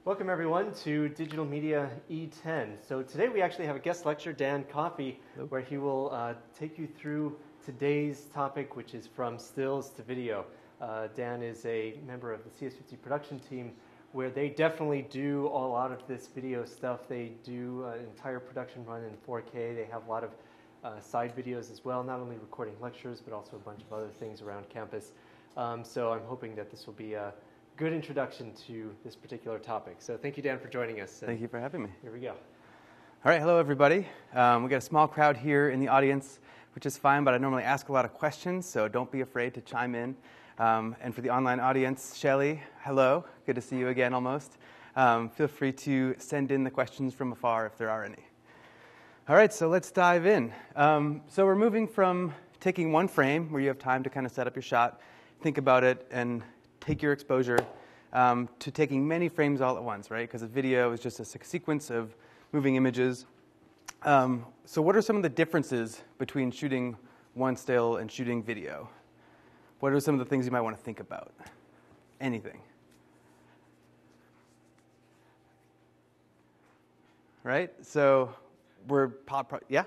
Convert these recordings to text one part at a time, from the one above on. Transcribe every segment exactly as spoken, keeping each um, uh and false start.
Welcome everyone to Digital Media E ten. So today we actually have a guest lecturer, Dan Coffey, where he will uh, take you through today's topic, which is from stills to video. Uh, Dan is a member of the C S fifty production team, where they definitely do a lot of this video stuff. They do an entire production run in four K. They have a lot of uh, side videos as well, not only recording lectures, but also a bunch of other things around campus. Um, so I'm hoping that this will be a good introduction to this particular topic. So thank you, Dan, for joining us. Thank you for having me. Here we go. All right, hello everybody. Um, we got a small crowd here in the audience, which is fine, but I normally ask a lot of questions, so don't be afraid to chime in. Um, and for the online audience, Shelly, hello. Good to see you again almost. Um, feel free to send in the questions from afar if there are any. All right, so let's dive in. Um, so we're moving from taking one frame where you have time to kind of set up your shot, think about it, and take your exposure, um, to taking many frames all at once, right? Because a video is just a sequence of moving images. Um, so what are some of the differences between shooting one still and shooting video? What are some of the things you might want to think about? Anything. Right? So we're pop, yeah?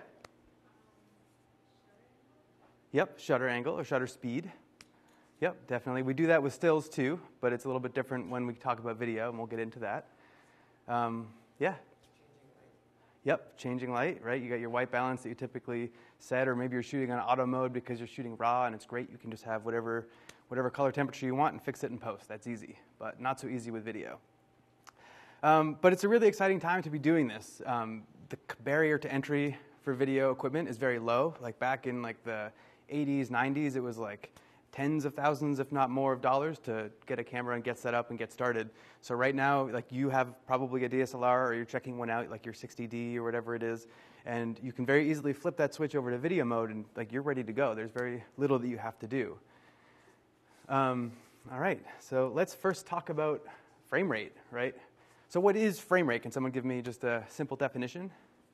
Yep, shutter angle or shutter speed. Yep, definitely. We do that with stills too, but it's a little bit different when we talk about video, and we'll get into that. Um, yeah. Yep, changing light, right? You got your white balance that you typically set, or maybe you're shooting on auto mode because you're shooting raw, and it's great. You can just have whatever, whatever color temperature you want and fix it in post. That's easy, but not so easy with video. Um, but it's a really exciting time to be doing this. Um, the barrier to entry for video equipment is very low. Like back in like the eighties, nineties, it was like tens of thousands, if not more, of dollars to get a camera and get set up and get started. So right now, like you have probably a D S L R, or you're checking one out, like your sixty D or whatever it is, and you can very easily flip that switch over to video mode, and like you're ready to go. There's very little that you have to do. Um, all right, so let's first talk about frame rate, right? So what is frame rate? Can someone give me just a simple definition?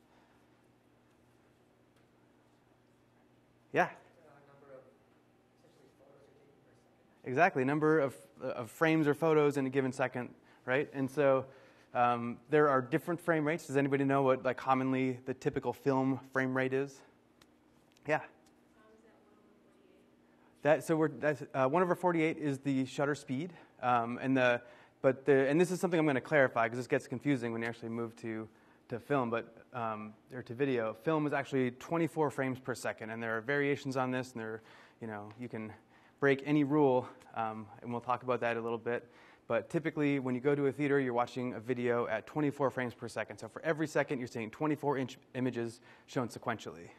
Yeah. Exactly, number of, of frames or photos in a given second, right? And so um, there are different frame rates. Does anybody know what like commonly the typical film frame rate is? Yeah. Um, is that, so we're that's, uh, one over forty-eight is the shutter speed, um, and the but the and this is something I'm going to clarify because this gets confusing when you actually move to to film, but um, or to video. Film is actually twenty-four frames per second, and there are variations on this, and there, you know, you can break any rule, um, and we'll talk about that a little bit. But typically, when you go to a theater, you're watching a video at twenty-four frames per second. So for every second, you're seeing twenty-four inch images shown sequentially.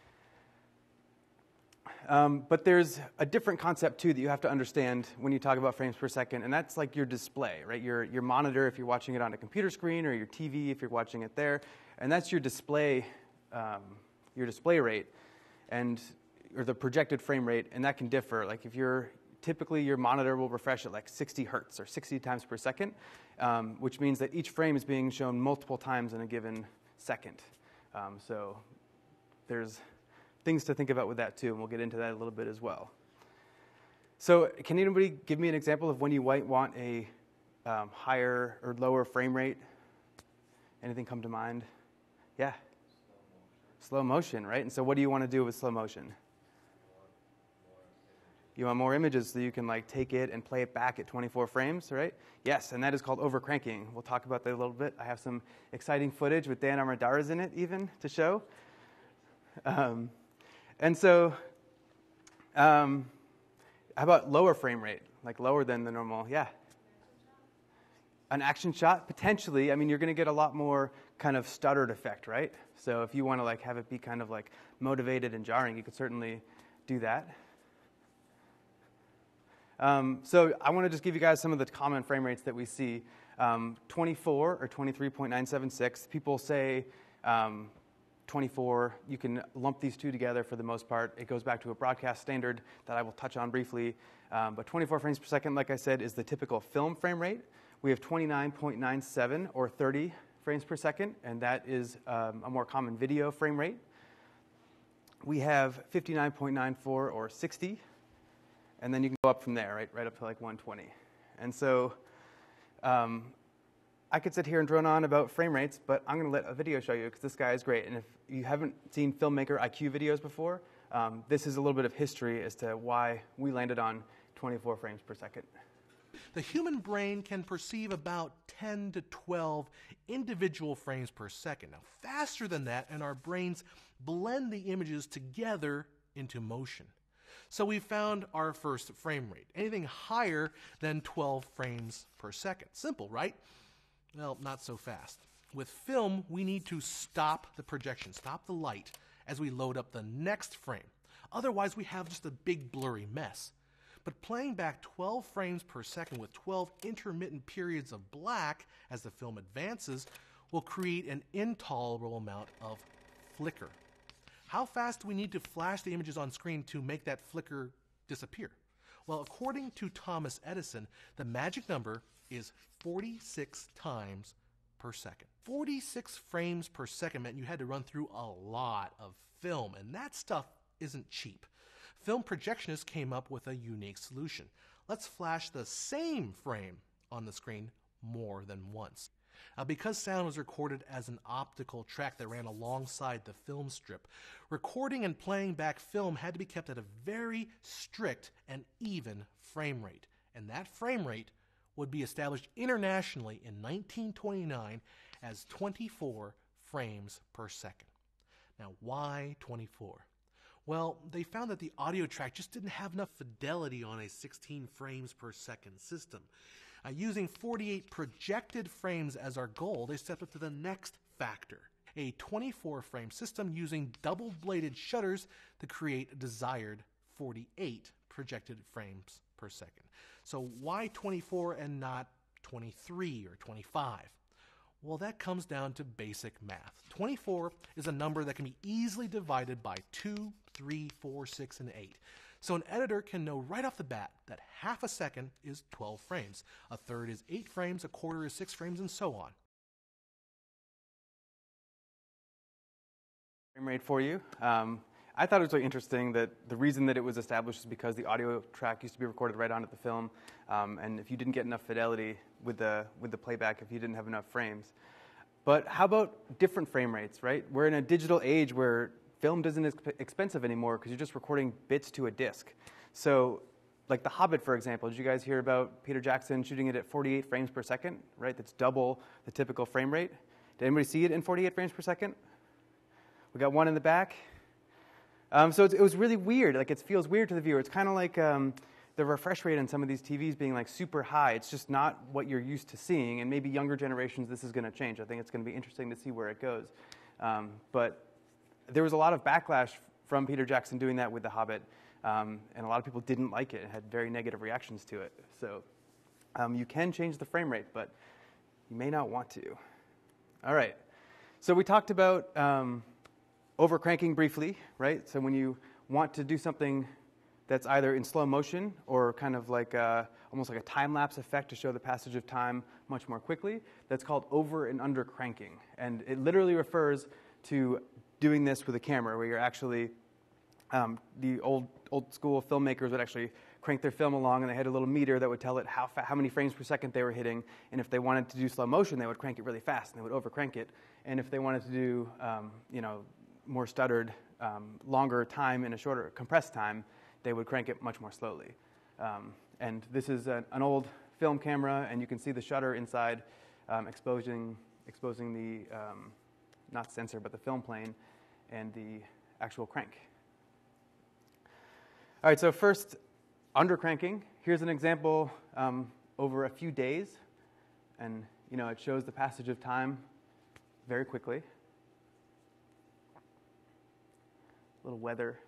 Um, but there's a different concept, too, that you have to understand when you talk about frames per second, and that's like your display, right? Your, your monitor, if you're watching it on a computer screen, or your T V, if you're watching it there. And that's your display, um, your display rate. And or the projected frame rate, and that can differ. Like if you're, typically your monitor will refresh at like sixty hertz or sixty times per second, um, which means that each frame is being shown multiple times in a given second. Um, so there's things to think about with that too, and we'll get into that a little bit as well. So can anybody give me an example of when you might want a um, higher or lower frame rate? Anything come to mind? Yeah? Slow motion. Slow motion, right? And so what do you want to do with slow motion? You want more images so you can like take it and play it back at twenty-four frames, right? Yes, and that is called overcranking. We'll talk about that a little bit. I have some exciting footage with Dan Armendariz in it even to show. Um, and so um, how about lower frame rate, like lower than the normal? Yeah. An action shot, potentially. I mean, you're going to get a lot more kind of stuttered effect, right? So if you want to like have it be kind of like motivated and jarring, you could certainly do that. Um, so I want to just give you guys some of the common frame rates that we see. Um, twenty-four or twenty-three point nine seven six. People say um, twenty-four. You can lump these two together for the most part. It goes back to a broadcast standard that I will touch on briefly. Um, but twenty-four frames per second, like I said, is the typical film frame rate. We have twenty-nine point nine seven or thirty frames per second, and that is um, a more common video frame rate. We have fifty-nine point nine four or sixty. And then you can go up from there, right, right up to like one twenty. And so um, I could sit here and drone on about frame rates, but I'm going to let a video show you because this guy is great. And if you haven't seen Filmmaker I Q videos before, um, this is a little bit of history as to why we landed on twenty-four frames per second. The human brain can perceive about ten to twelve individual frames per second. Now, faster than that, and our brains blend the images together into motion. So we found our first frame rate, anything higher than twelve frames per second. Simple, right? Well, not so fast. With film, we need to stop the projection, stop the light, as we load up the next frame. Otherwise, we have just a big blurry mess. But playing back twelve frames per second with twelve intermittent periods of black as the film advances will create an intolerable amount of flicker. How fast do we need to flash the images on screen to make that flicker disappear? Well, according to Thomas Edison, the magic number is forty-six times per second. forty-six frames per second meant you had to run through a lot of film, and that stuff isn't cheap. Film projectionists came up with a unique solution. Let's flash the same frame on the screen more than once. Now, because sound was recorded as an optical track that ran alongside the film strip, recording and playing back film had to be kept at a very strict and even frame rate. And that frame rate would be established internationally in nineteen twenty-nine as twenty-four frames per second. Now, why twenty-four? Well, they found that the audio track just didn't have enough fidelity on a sixteen frames per second system. Uh, using forty-eight projected frames as our goal, they stepped up to the next factor, a twenty-four frame system using double-bladed shutters to create a desired forty-eight projected frames per second. So why twenty-four and not twenty-three or twenty-five? Well, that comes down to basic math. twenty-four is a number that can be easily divided by two, three, four, six, and eight. So an editor can know right off the bat that half a second is twelve frames, a third is eight frames, a quarter is six frames, and so on. Frame rate for you. Um, I thought it was really interesting that the reason that it was established is because the audio track used to be recorded right onto the film, um, and if you didn't get enough fidelity with the with the playback, if you didn't have enough frames. But how about different frame rates, right? We're in a digital age where film isn't as expensive anymore because you're just recording bits to a disc. So, like The Hobbit, for example, did you guys hear about Peter Jackson shooting it at forty-eight frames per second, right? That's double the typical frame rate. Did anybody see it in forty-eight frames per second? We got one in the back. Um, so it's, it was really weird. Like, it feels weird to the viewer. It's kind of like um, the refresh rate on some of these T Vs being like super high. It's just not what you're used to seeing. And maybe younger generations, this is going to change. I think it's going to be interesting to see where it goes. Um, but there was a lot of backlash from Peter Jackson doing that with The Hobbit. Um, and a lot of people didn't like it and had very negative reactions to it. So um, you can change the frame rate, but you may not want to. All right. So we talked about um, overcranking briefly, right? So when you want to do something that's either in slow motion or kind of like a, almost like a time-lapse effect to show the passage of time much more quickly, that's called over and under cranking. And it literally refers to doing this with a camera where you're actually, um, the old old school filmmakers would actually crank their film along and they had a little meter that would tell it how fa- how many frames per second they were hitting. And if they wanted to do slow motion, they would crank it really fast and they would over crank it. And if they wanted to do, um, you know, more stuttered, um, longer time in a shorter compressed time, they would crank it much more slowly. Um, and this is a, an old film camera, and you can see the shutter inside um, exposing exposing the um, not sensor but the film plane and the actual crank. All right, so first, under cranking. Here's an example um, over a few days, and you know it shows the passage of time very quickly. A little weather.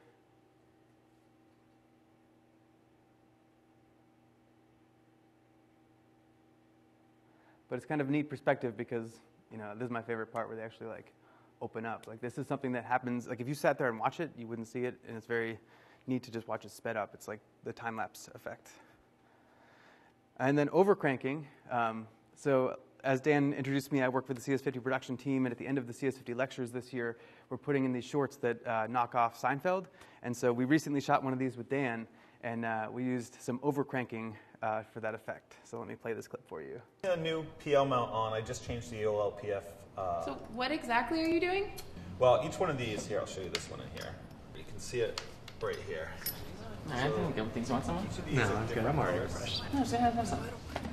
But it's kind of a neat perspective because, you know, this is my favorite part where they actually like open up. Like this is something that happens, like if you sat there and watch it, you wouldn't see it, and it's very neat to just watch it sped up. It's like the time-lapse effect. And then overcranking. Um, so as Dan introduced me, I work for the C S fifty production team, and at the end of the C S fifty lectures this year, we're putting in these shorts that uh, knock off Seinfeld. And so we recently shot one of these with Dan, and uh, we used some overcranking uh, for that effect. So let me play this clip for you. A new P L mount on. I just changed the O L P F. Uh, So what exactly are you doing? well, each one of these, here, I'll show you this one in here. You can see it right here. All right, I think I'm good. You want someone? Each of these No, are I'm good. different I'm already colors. refreshed. No, just have, have some.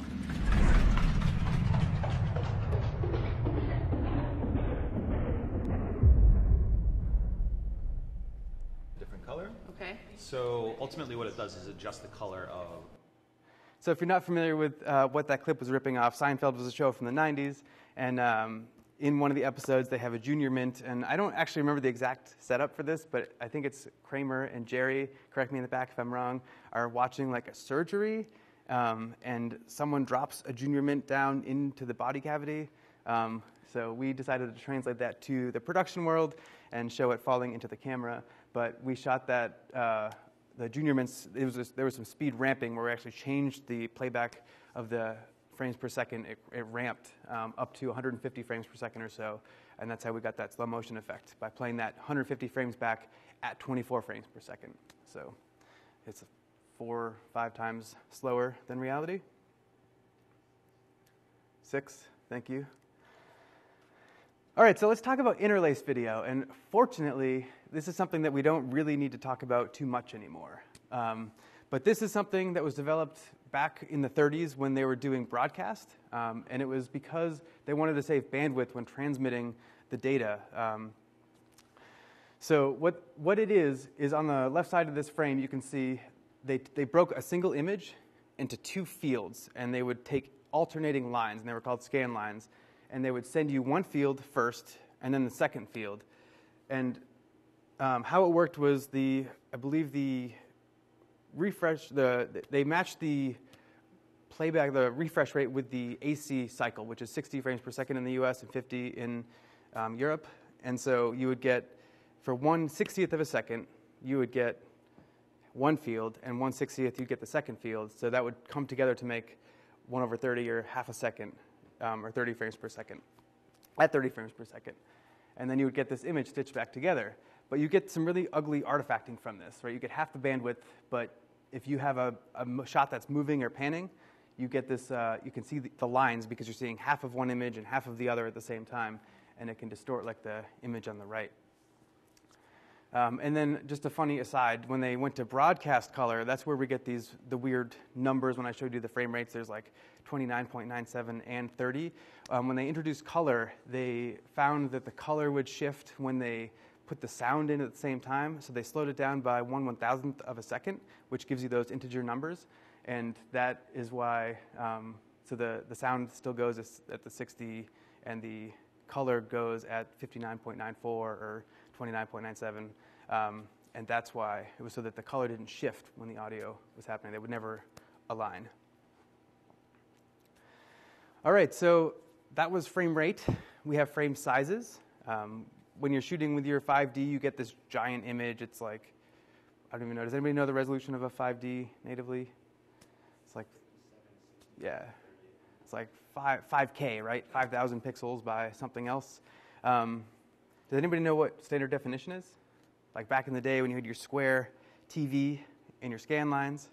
Different color. Okay. So ultimately what it does is adjust the color of... So if you're not familiar with uh, what that clip was ripping off, Seinfeld was a show from the nineties, and um, in one of the episodes they have a junior mint, and I don't actually remember the exact setup for this, but I think it's Kramer and Jerry, correct me in the back if I'm wrong, are watching like a surgery, um, and someone drops a junior mint down into the body cavity. Um, so we decided to translate that to the production world and show it falling into the camera, but we shot that uh, the junior mints, it was just, there was some speed ramping where we actually changed the playback of the frames per second. It, it ramped um, up to one hundred fifty frames per second or so, and that's how we got that slow motion effect, by playing that one hundred fifty frames back at twenty-four frames per second. So it's four, five times slower than reality. Six, thank you. All right, so let's talk about interlace video. And fortunately, this is something that we don't really need to talk about too much anymore. Um, but this is something that was developed back in the thirties when they were doing broadcast. Um, and it was because they wanted to save bandwidth when transmitting the data. Um, so what, what it is, is on the left side of this frame, you can see they, they broke a single image into two fields. And they would take alternating lines, and they were called scan lines. And they would send you one field first, and then the second field. And um, how it worked was the, I believe the refresh, the they matched the playback, the refresh rate with the A C cycle, which is sixty frames per second in the U S and fifty in um, Europe. And so you would get, for one sixtieth of a second, you would get one field, and one sixtieth you'd get the second field. So that would come together to make one over thirty, or half a second. Um, or thirty frames per second, at thirty frames per second. And then you would get this image stitched back together. But you get some really ugly artifacting from this, right? You get half the bandwidth, but if you have a, a shot that's moving or panning, you get this, uh, you can see the, the lines because you're seeing half of one image and half of the other at the same time, and it can distort like the image on the right. Um, and then just a funny aside, when they went to broadcast color, that's where we get these the weird numbers. When I showed you the frame rates, there's like twenty-nine point nine seven and thirty. Um, when they introduced color, they found that the color would shift when they put the sound in at the same time. So they slowed it down by one one thousandth of a second, which gives you those integer numbers. And that is why, um, so the, the sound still goes at the sixty, and the color goes at fifty-nine point nine four or twenty-nine point nine seven, um, and that's why it was so that the color didn't shift when the audio was happening. They would never align. All right, so that was frame rate. We have frame sizes. Um, when you're shooting with your five D, you get this giant image. It's like, I don't even know, does anybody know the resolution of a five D natively? It's like, yeah, it's like five, 5K, right? five thousand pixels by something else. Um, Does anybody know what standard definition is? Like back in the day when you had your square T V and your scan lines.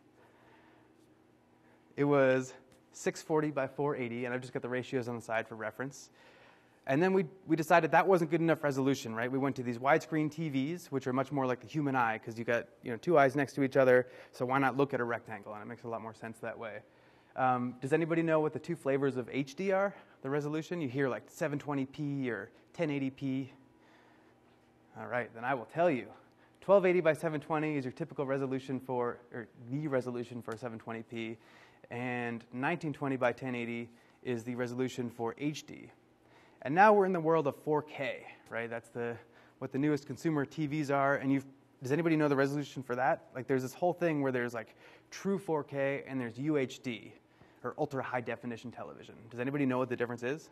It was six forty by four eighty, and I've just got the ratios on the side for reference. And then we, we decided that wasn't good enough resolution, right? We went to these widescreen T Vs, which are much more like the human eye, because you got you know two eyes next to each other, so why not look at a rectangle? And it makes a lot more sense that way. Um, does anybody know what the two flavors of H D are, the resolution? You hear like seven twenty p or ten eighty p. All right, then I will tell you. twelve eighty by seven twenty is your typical resolution for, or the resolution for seven twenty p, and nineteen twenty by ten eighty is the resolution for H D. And now we're in the world of four K, right? That's the what the newest consumer T Vs are. And you've, does anybody know the resolution for that? Like, there's this whole thing where there's like true four K and there's U H D, or ultra high definition television. Does anybody know what the difference is?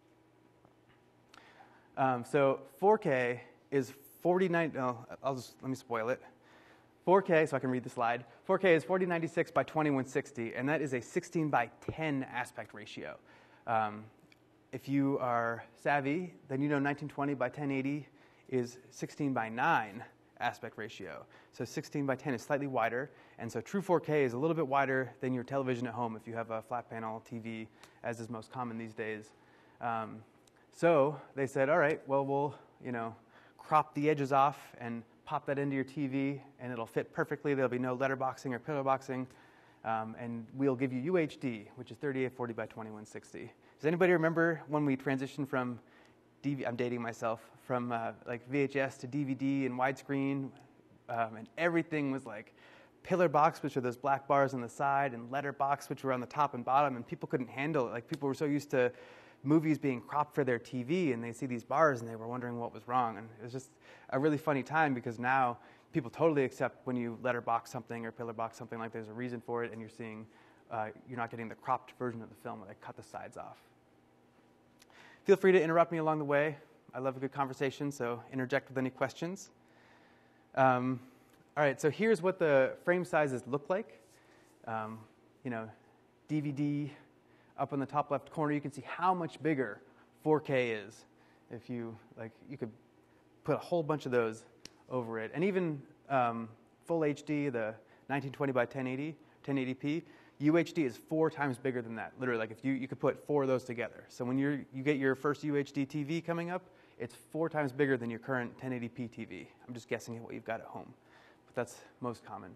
Um, so four K is forty-nine. Oh, I'll just let me spoil it. four K, so I can read the slide. four K is forty ninety-six by twenty-one sixty, and that is a sixteen by ten aspect ratio. Um, if you are savvy, then you know nineteen twenty by ten eighty is sixteen by nine aspect ratio. So sixteen by ten is slightly wider, and so true four K is a little bit wider than your television at home if you have a flat panel T V, as is most common these days. Um, so they said, all right, well, we'll you know crop the edges off and pop that into your T V, and it'll fit perfectly. There'll be no letterboxing or pillar boxing, um, and we'll give you U H D, which is thirty-eight forty by twenty-one sixty. Does anybody remember when we transitioned from D V D, I'm dating myself, from uh, like V H S to D V D and widescreen, um, and everything was like pillar box, which are those black bars on the side, and letter box, which were on the top and bottom, and people couldn't handle it. Like, people were so used to movies being cropped for their T V, and they see these bars, and they were wondering what was wrong. And it was just a really funny time, because now people totally accept when you letterbox something or pillar box something, like there's a reason for it, and you're seeing, uh, you're not getting the cropped version of the film where they cut the sides off. Feel free to interrupt me along the way. I love a good conversation, so interject with any questions. Um, all right, so here's what the frame sizes look like. Um, you know, D V D, up in the top left corner, you can see how much bigger four K is. If you, like, you could put a whole bunch of those over it. And even um, full H D, the nineteen twenty by ten eighty, ten eighty p, U H D is four times bigger than that. Literally, like, if you, you could put four of those together. So when you're, you get your first U H D T V coming up, it's four times bigger than your current ten eighty p T V. I'm just guessing at what you've got at home, but that's most common.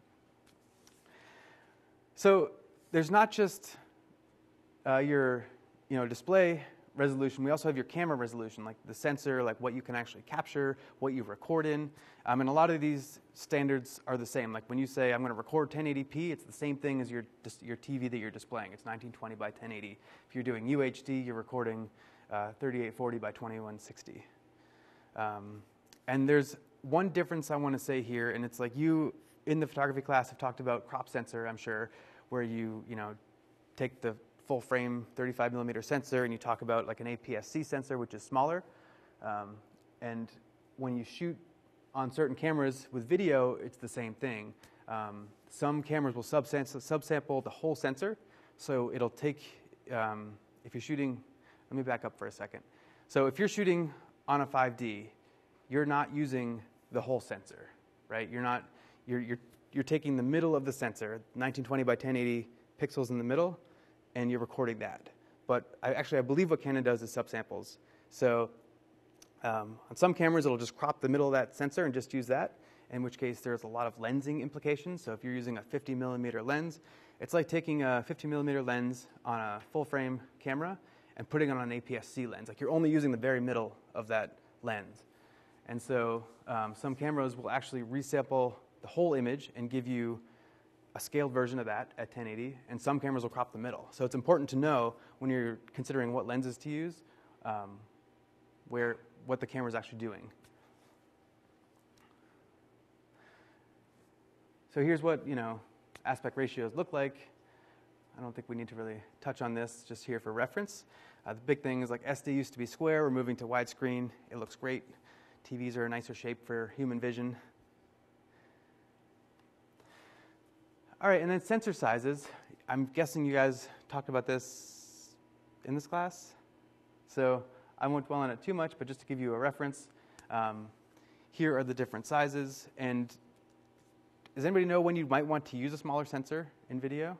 So there's not just uh, your you know, display resolution. We also have your camera resolution, like the sensor, like what you can actually capture, what you record in. Um, and a lot of these standards are the same. Like when you say, I'm going to record ten eighty p, it's the same thing as your, your T V that you're displaying. It's nineteen twenty by ten eighty. If you're doing U H D, you're recording uh, thirty-eight forty by twenty-one sixty. Um, and there's one difference I want to say here, and it's like you, in the photography class, have talked about crop sensor, I'm sure, where you, you know, take the full frame thirty-five millimeter sensor and you talk about like an A P S C sensor, which is smaller. Um, and when you shoot on certain cameras with video, it's the same thing. Um, some cameras will subsample, subsample the whole sensor. So it'll take, um, if you're shooting, let me back up for a second. So if you're shooting on a five D, you're not using the whole sensor, right? You're not, you're, you're, you're taking the middle of the sensor, nineteen twenty by ten eighty pixels in the middle, and you're recording that. But I, actually, I believe what Canon does is subsamples. So um, on some cameras, it'll just crop the middle of that sensor and just use that, in which case there's a lot of lensing implications. So if you're using a fifty millimeter lens, it's like taking a fifty millimeter lens on a full frame camera and putting it on an A P S C lens. Like, you're only using the very middle of that lens. And so um, some cameras will actually resample the whole image and give you a scaled version of that at ten eighty, and some cameras will crop the middle. So it's important to know when you're considering what lenses to use, um, where what the camera is actually doing. So here's what, you know, aspect ratios look like. I don't think we need to really touch on this, just here for reference. Uh, the big thing is, like, S D used to be square. We're moving to widescreen. It looks great. T Vs are a nicer shape for human vision. All right, and then sensor sizes. I'm guessing you guys talked about this in this class. So I won't dwell on it too much, but just to give you a reference, um, here are the different sizes. And does anybody know when you might want to use a smaller sensor in video?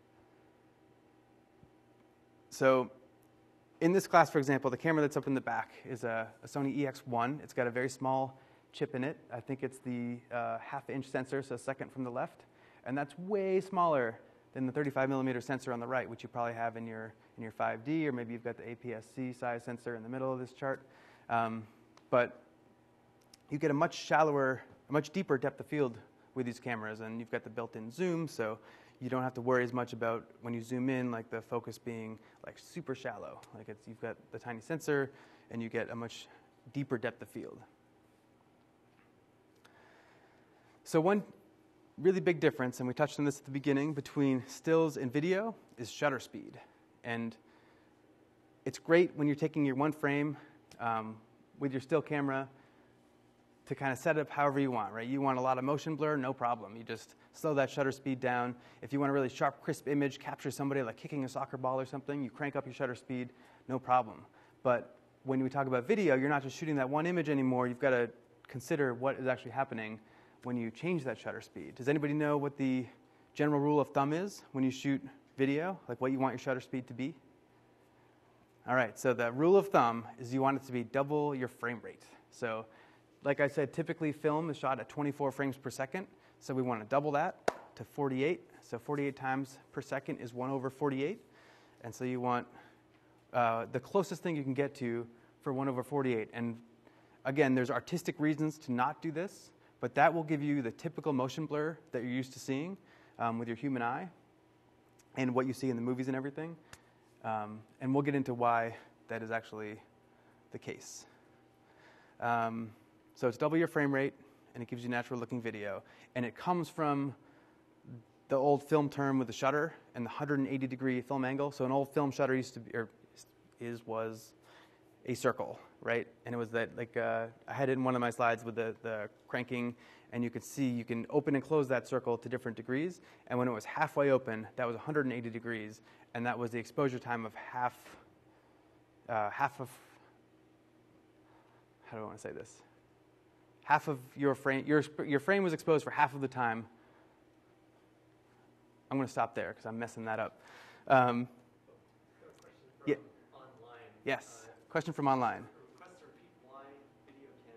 So in this class, for example, the camera that's up in the back is a, a Sony E X one. It's got a very small chip in it. I think it's the uh, half-inch sensor, so second from the left. And that's way smaller than the thirty-five millimeter sensor on the right, which you probably have in your, in your five D, or maybe you've got the A P S C size sensor in the middle of this chart. Um, but you get a much shallower, a much deeper depth of field with these cameras, and you've got the built-in zoom, so you don't have to worry as much about when you zoom in, like the focus being like super shallow. Like, it's, you've got the tiny sensor, and you get a much deeper depth of field. So one really big difference, and we touched on this at the beginning, between stills and video is shutter speed. And it's great when you're taking your one frame um, with your still camera to kind of set it up however you want, right? You want a lot of motion blur, no problem. You just slow that shutter speed down. If you want a really sharp, crisp image, capture somebody like kicking a soccer ball or something, you crank up your shutter speed, no problem. But when we talk about video, you're not just shooting that one image anymore. You've got to consider what is actually happening when you change that shutter speed. Does anybody know what the general rule of thumb is when you shoot video, like what you want your shutter speed to be? All right, so the rule of thumb is you want it to be double your frame rate. So like I said, typically film is shot at twenty-four frames per second, so we want to double that to forty-eight. So forty-eight times per second is one over forty-eight. And so you want uh, the closest thing you can get to for one over forty-eight. And again, there's artistic reasons to not do this, but that will give you the typical motion blur that you're used to seeing um, with your human eye and what you see in the movies and everything. Um, and we'll get into why that is actually the case. Um, so it's double your frame rate, and it gives you natural looking video. And it comes from the old film term with the shutter and the one hundred eighty degree film angle. So an old film shutter used to be, or is, was a circle, right? And it was that, like, uh, I had it in one of my slides with the, the cranking, and you could see you can open and close that circle to different degrees. And when it was halfway open, that was one hundred eighty degrees, and that was the exposure time of half, uh, half of, how do I want to say this? Half of your frame, your, your frame was exposed for half of the time. I'm going to stop there because I'm messing that up. Um, yeah. Online. Yes. Uh, Question from online. Request to repeat why VideoCam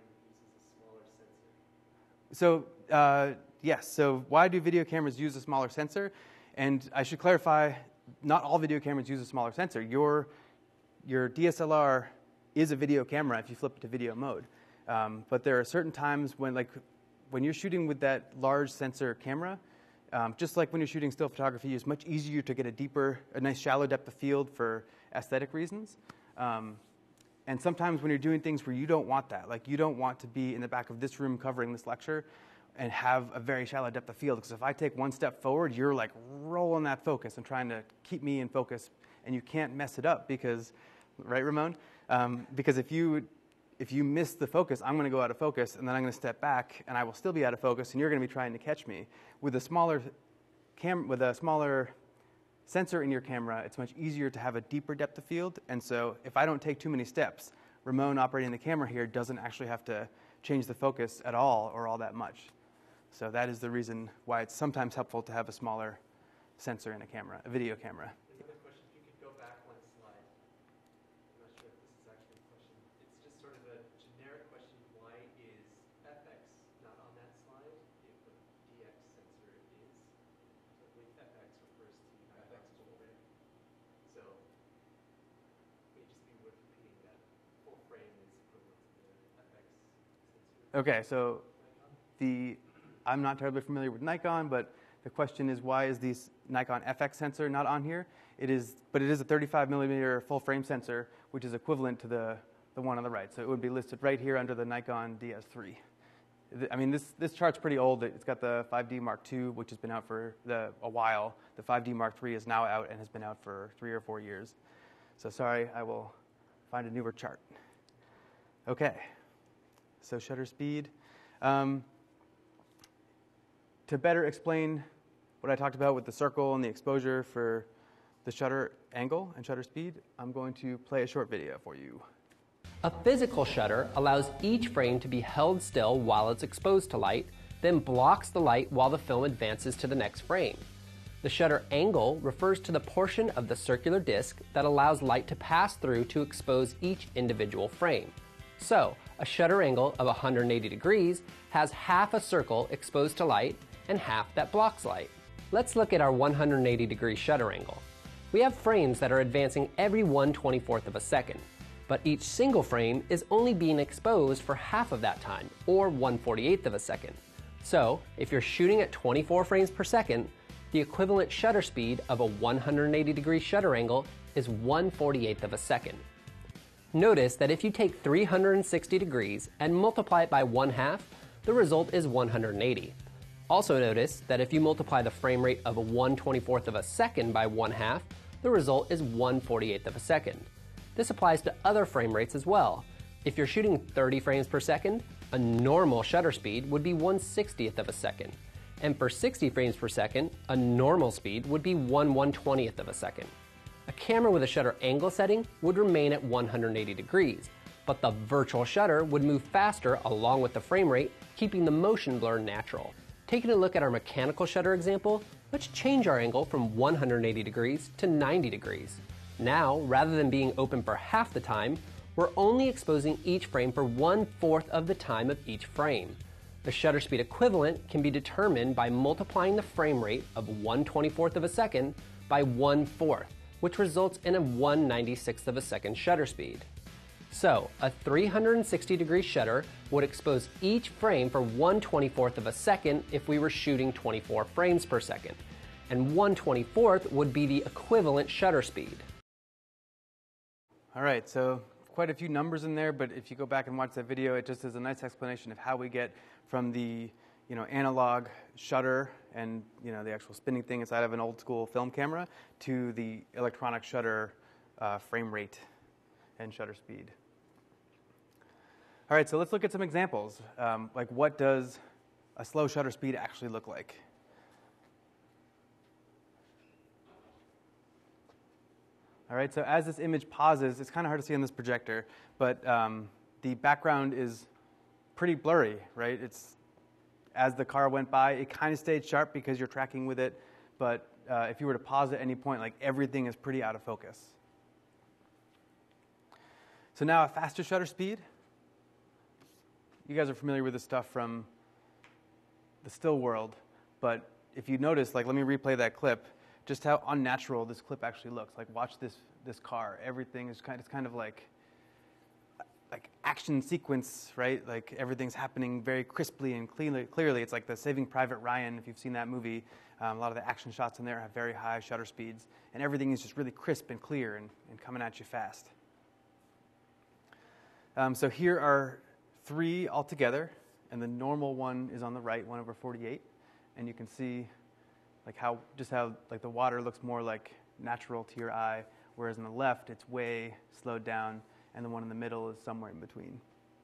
uses a smaller sensor. So uh, yes. So why do video cameras use a smaller sensor? And I should clarify, not all video cameras use a smaller sensor. Your your D S L R is a video camera if you flip it to video mode. Um, but there are certain times when, like, when you're shooting with that large sensor camera, um, just like when you're shooting still photography, it's much easier to get a deeper, a nice shallow depth of field for aesthetic reasons. Um, and sometimes when you're doing things where you don't want that, like you don't want to be in the back of this room covering this lecture and have a very shallow depth of field, because if I take one step forward, you're like rolling that focus and trying to keep me in focus, and you can't mess it up because, right, Ramon? Um, because if you if you miss the focus, I'm going to go out of focus, and then I'm going to step back, and I will still be out of focus, and you're going to be trying to catch me. With a smaller cam with a smaller sensor in your camera, it's much easier to have a deeper depth of field, and so if I don't take too many steps, Ramon operating the camera here doesn't actually have to change the focus at all or all that much. So that is the reason why it's sometimes helpful to have a smaller sensor in a camera, a video camera. Another question, if you could go back one slide. I'm not sure if this is actually a question. It's just sort of a generic question. Why is F X not on that slide if the D X sensor is? So I believe F X refers to F X full frame. So it may just be worth repeating that full frame is equivalent to the F X sensor. Okay, so the I'm not terribly familiar with Nikon, but the question is, why is this Nikon F X sensor not on here? It is, but it is a thirty-five millimeter full frame sensor, which is equivalent to the, the one on the right. So it would be listed right here under the Nikon D S three. I mean, this, this chart's pretty old. It's got the five D Mark two, which has been out for the, a while. The five D Mark three is now out and has been out for three or four years. So sorry, I will find a newer chart. Okay, so shutter speed. Um, To better explain what I talked about with the circle and the exposure for the shutter angle and shutter speed, I'm going to play a short video for you. A physical shutter allows each frame to be held still while it's exposed to light, then blocks the light while the film advances to the next frame. The shutter angle refers to the portion of the circular disc that allows light to pass through to expose each individual frame. So, a shutter angle of one hundred eighty degrees has half a circle exposed to light and half that blocks light. Let's look at our one hundred eighty degree shutter angle. We have frames that are advancing every one twenty-fourth of a second, but each single frame is only being exposed for half of that time, or one forty-eighth of a second. So, if you're shooting at twenty-four frames per second, the equivalent shutter speed of a one hundred eighty degree shutter angle is one forty-eighth of a second. Notice that if you take three hundred sixty degrees and multiply it by one half, the result is one hundred eighty. Also notice that if you multiply the frame rate of a one twenty-fourth of a second by one half, the result is one forty-eighth of a second. This applies to other frame rates as well. If you're shooting thirty frames per second, a normal shutter speed would be one sixtieth of a second. And for sixty frames per second, a normal speed would be one one twentieth of a second. A camera with a shutter angle setting would remain at one hundred eighty degrees, but the virtual shutter would move faster along with the frame rate, keeping the motion blur natural. Taking a look at our mechanical shutter example, let's change our angle from one hundred eighty degrees to ninety degrees. Now, rather than being open for half the time, we're only exposing each frame for one-fourth of the time of each frame. The shutter speed equivalent can be determined by multiplying the frame rate of one twenty-fourth of a second by one-fourth, which results in a one ninety-sixth of a second shutter speed. So, a three hundred sixty degree shutter would expose each frame for one twenty-fourth of a second if we were shooting twenty-four frames per second, and one twenty-fourth would be the equivalent shutter speed. All right, so quite a few numbers in there, but if you go back and watch that video, it just is a nice explanation of how we get from the you know, analog shutter and you know, the actual spinning thing inside of an old school film camera to the electronic shutter uh, frame rate and shutter speed. All right, so let's look at some examples. Um, like what does a slow shutter speed actually look like? All right, so as this image pauses, it's kind of hard to see on this projector, but um, the background is pretty blurry, right? It's, as the car went by, it kind of stayed sharp because you're tracking with it, but uh, if you were to pause at any point, like everything is pretty out of focus. So now a faster shutter speed. You guys are familiar with this stuff from the still world, but if you notice, like let me replay that clip, just how unnatural this clip actually looks. Like watch this this car. Everything is kind of, it's kind of like like action sequence, right? Like everything's happening very crisply and clearly. Clearly, it's like the Saving Private Ryan. If you've seen that movie, um, a lot of the action shots in there have very high shutter speeds, and everything is just really crisp and clear and, and coming at you fast. Um, so here are three altogether, and the normal one is on the right, one over forty-eight, and you can see like how just how like the water looks more like natural to your eye, whereas on the left it's way slowed down, and the one in the middle is somewhere in between.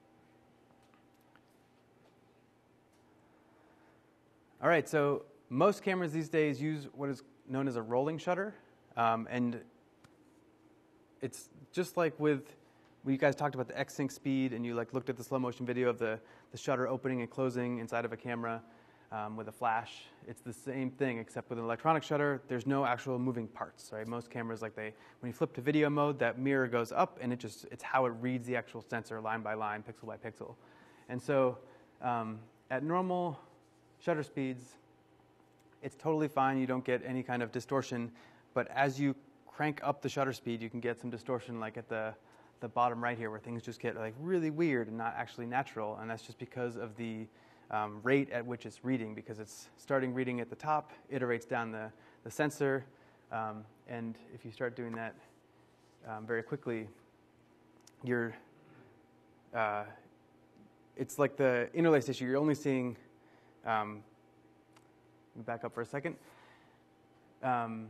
All right, so most cameras these days use what is known as a rolling shutter, um, and it's just like with when you guys talked about the X-Sync speed, and you like looked at the slow motion video of the, the shutter opening and closing inside of a camera. Um, with a flash, it's the same thing, except with an electronic shutter, there's no actual moving parts. Right? Most cameras, like they, when you flip to video mode, that mirror goes up, and it just it's how it reads the actual sensor line by line, pixel by pixel. And so, um, at normal shutter speeds, it's totally fine. You don't get any kind of distortion. But as you crank up the shutter speed, you can get some distortion, like at the the bottom right here, where things just get like really weird and not actually natural. And that's just because of the Um, rate at which it's reading, because it's starting reading at the top, iterates down the, the sensor, um, and if you start doing that um, very quickly, you're, uh, it's like the interlace issue. You're only seeing, um, let me back up for a second. Um,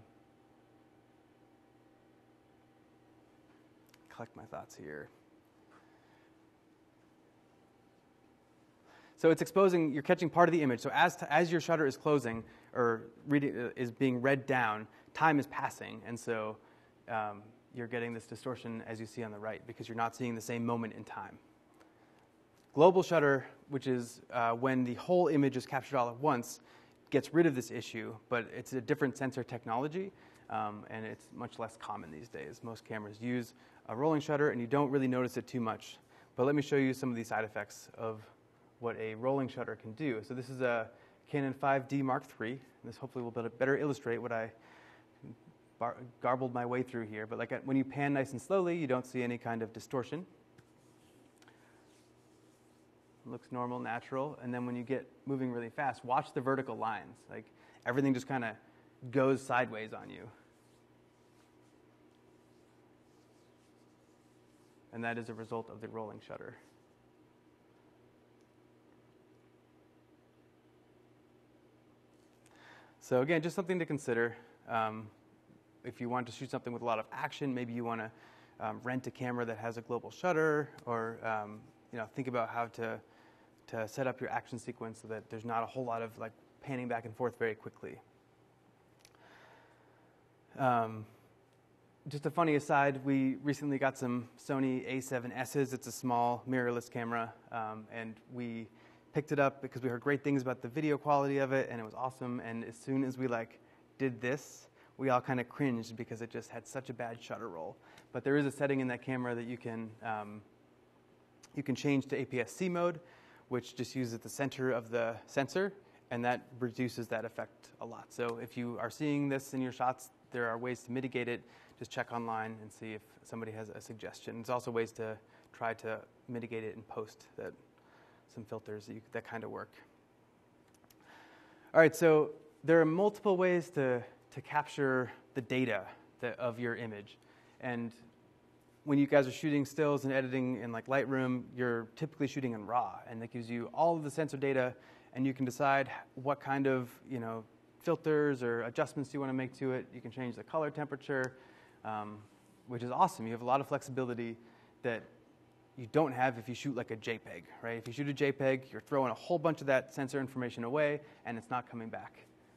collect my thoughts here. So it's exposing, you're catching part of the image. So as, to, as your shutter is closing, or reading, uh, is being read down, time is passing. And so um, you're getting this distortion as you see on the right, because you're not seeing the same moment in time. Global shutter, which is uh, when the whole image is captured all at once, gets rid of this issue, but it's a different sensor technology, um, and it's much less common these days. Most cameras use a rolling shutter, and you don't really notice it too much. But let me show you some of the side effects of what a rolling shutter can do. So this is a Canon five D Mark three. This hopefully will better illustrate what I bar garbled my way through here. But like when you pan nice and slowly, you don't see any kind of distortion. It looks normal, natural. And then when you get moving really fast, watch the vertical lines. Like everything just kind of goes sideways on you. And that is a result of the rolling shutter. So again, just something to consider. Um, if you want to shoot something with a lot of action, maybe you want to um, rent a camera that has a global shutter, or um, you know, think about how to to set up your action sequence so that there's not a whole lot of like panning back and forth very quickly. Um, just a funny aside, we recently got some Sony A seven S's. It's a small mirrorless camera, um, and we picked it up because we heard great things about the video quality of it, and it was awesome. And as soon as we like did this, we all kind of cringed because it just had such a bad shutter roll. But there is a setting in that camera that you can um, you can change to A P S C mode, which just uses the center of the sensor, and that reduces that effect a lot. So if you are seeing this in your shots, there are ways to mitigate it. Just check online and see if somebody has a suggestion. There's also ways to try to mitigate it in post, that some filters that, you, that kind of work. All right, so there are multiple ways to, to capture the data that, of your image. And when you guys are shooting stills and editing in like Lightroom, you're typically shooting in RAW, and that gives you all of the sensor data, and you can decide what kind of, you know, filters or adjustments you want to make to it. You can change the color temperature, um, which is awesome. You have a lot of flexibility that you don't have if you shoot like a JPEG, right? If you shoot a JPEG, you're throwing a whole bunch of that sensor information away, and it's not coming back.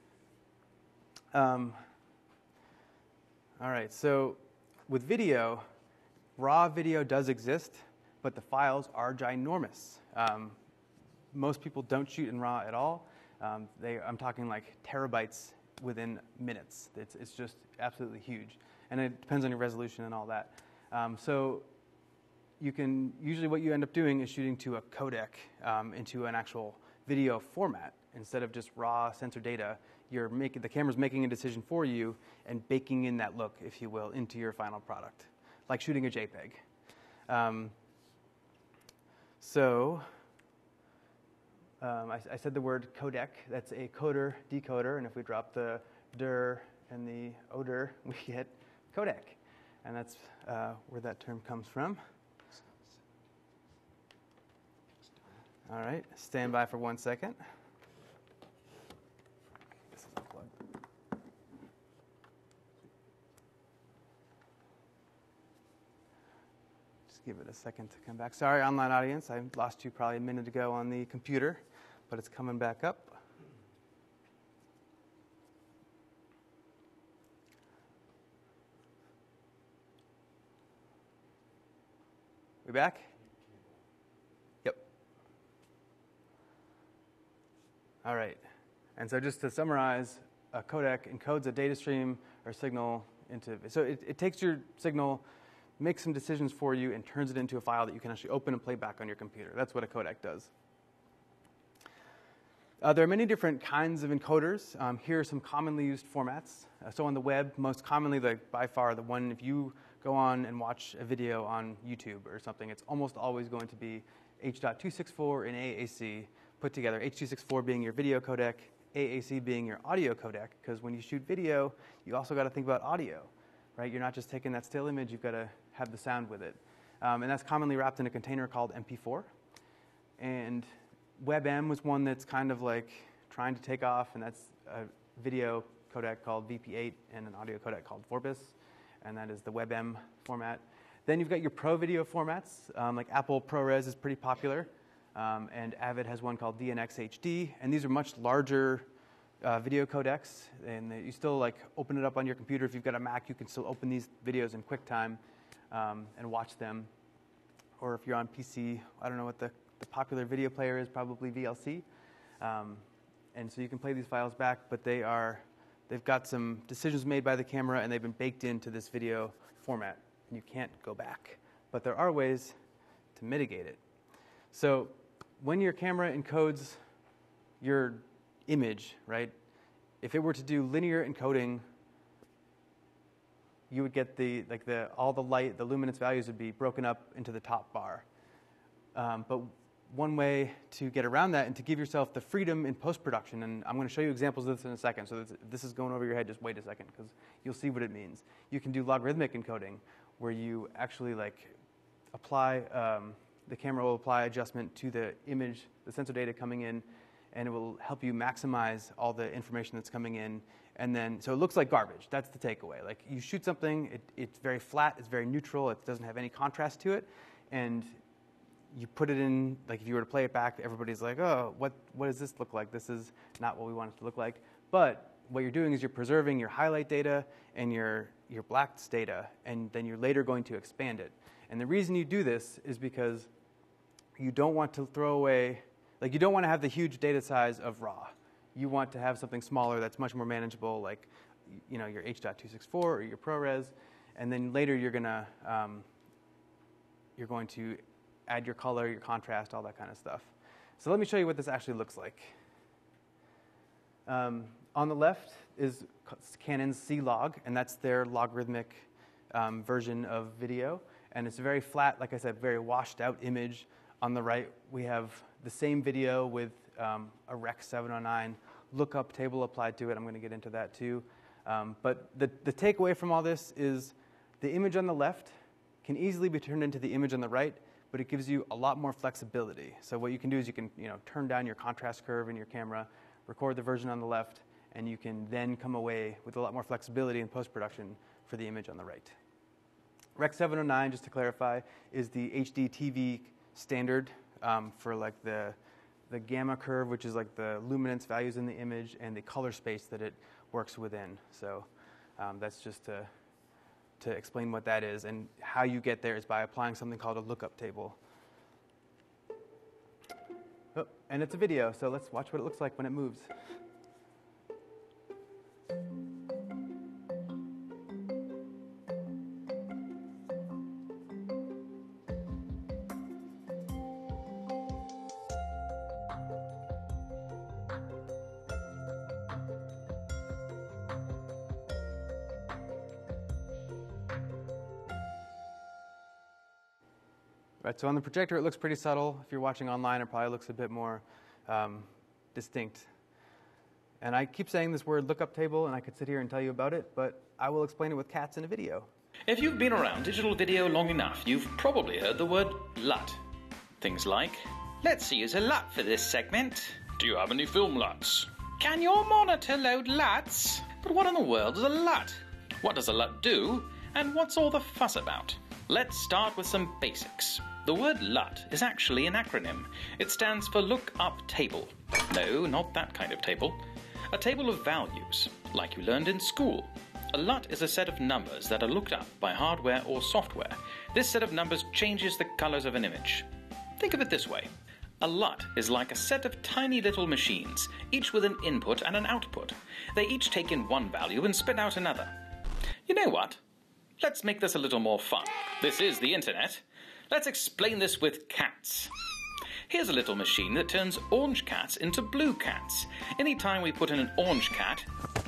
Um, all right, so with video, raw video does exist, but the files are ginormous. Um, most people don't shoot in RAW at all. Um, they, I'm talking like terabytes within minutes. It's, it's just absolutely huge. And it depends on your resolution and all that. Um, so you can, usually what you end up doing is shooting to a codec um, into an actual video format. Instead of just raw sensor data, you're making, the camera's making a decision for you and baking in that look, if you will, into your final product, like shooting a JPEG. Um, so um, I, I said the word codec. That's a coder decoder, and if we drop the der and the oder, we get codec, and that's uh, where that term comes from. All right, stand by for one second. This is unplugged. Just give it a second to come back. Sorry, online audience, I lost you probably a minute ago on the computer, but it's coming back up. We back? Yep. All right. And so just to summarize, a codec encodes a data stream or signal into, so it, it takes your signal, makes some decisions for you, and turns it into a file that you can actually open and play back on your computer. That's what a codec does. Uh, there are many different kinds of encoders. Um, here are some commonly used formats. Uh, so on the web, most commonly, the, by far, the one, if you go on and watch a video on YouTube or something, it's almost always going to be H two sixty-four and A A C put together. H two sixty-four being your video codec, A A C being your audio codec, because when you shoot video, you also got to think about audio, right? You're not just taking that still image, you've got to have the sound with it. Um, and that's commonly wrapped in a container called M P four. And WebM was one that's kind of like trying to take off, and that's a video codec called V P eight and an audio codec called Vorbis, and that is the WebM format. Then you've got your pro video formats, um, like Apple ProRes is pretty popular, um, and Avid has one called D N X H D, and these are much larger uh, video codecs, and you still like open it up on your computer. If you've got a Mac, you can still open these videos in QuickTime um, and watch them. Or if you're on P C, I don't know what the, the popular video player is, probably V L C. Um, and so you can play these files back, but they are, they've got some decisions made by the camera, and they've been baked into this video format. And you can't go back. But there are ways to mitigate it. So when your camera encodes your image, right, if it were to do linear encoding, you would get the, like the, all the light, the luminance values would be broken up into the top bar. Um, but one way to get around that and to give yourself the freedom in post-production, and I'm going to show you examples of this in a second, so if this is going over your head, just wait a second, because you'll see what it means. You can do logarithmic encoding, where you actually like apply, um, the camera will apply adjustment to the image, the sensor data coming in, and it will help you maximize all the information that's coming in. And then, so it looks like garbage. That's the takeaway. Like you shoot something, it, it's very flat, it's very neutral, it doesn't have any contrast to it, and you put it in, like if you were to play it back, everybody's like, oh, what, what does this look like? This is not what we want it to look like. But what you're doing is you're preserving your highlight data and your, your blacks data, and then you're later going to expand it. And the reason you do this is because you don't want to throw away, like you don't want to have the huge data size of RAW. You want to have something smaller that's much more manageable, like you know, your H two sixty-four or your ProRes, and then later you're gonna um, you're going to add your color, your contrast, all that kind of stuff. So let me show you what this actually looks like. Um, on the left is Canon's C-Log, and that's their logarithmic um, version of video. And it's a very flat, like I said, very washed out image. On the right, we have the same video with um, a Rec seven oh nine lookup table applied to it. I'm going to get into that too. Um, but the, the takeaway from all this is the image on the left can easily be turned into the image on the right, but it gives you a lot more flexibility. So what you can do is you can you know, turn down your contrast curve in your camera, record the version on the left, and you can then come away with a lot more flexibility in post-production for the image on the right. Rec seven oh nine, just to clarify, is the H D T V standard um, for like the, the gamma curve, which is like the luminance values in the image, and the color space that it works within. So um, that's just to, to explain what that is. And how you get there is by applying something called a lookup table. Oh, and it's a video, so let's watch what it looks like when it moves. Right, so on the projector, it looks pretty subtle. If you're watching online, it probably looks a bit more um, distinct. And I keep saying this word lookup table, and I could sit here and tell you about it, but I will explain it with cats in a video. If you've been around digital video long enough, you've probably heard the word L U T. Things like, let's see use a L U T for this segment. Do you have any film L U Ts? Can your monitor load L U Ts? But what in the world is a L U T? What does a L U T do? And what's all the fuss about? Let's start with some basics. The word L U T is actually an acronym. It stands for Look Up Table. No, not that kind of table. A table of values, like you learned in school. A L U T is a set of numbers that are looked up by hardware or software. This set of numbers changes the colors of an image. Think of it this way. A L U T is like a set of tiny little machines, each with an input and an output. They each take in one value and spit out another. You know what? Let's make this a little more fun. This is the internet. Let's explain this with cats. Here's a little machine that turns orange cats into blue cats. Anytime we put in an orange cat,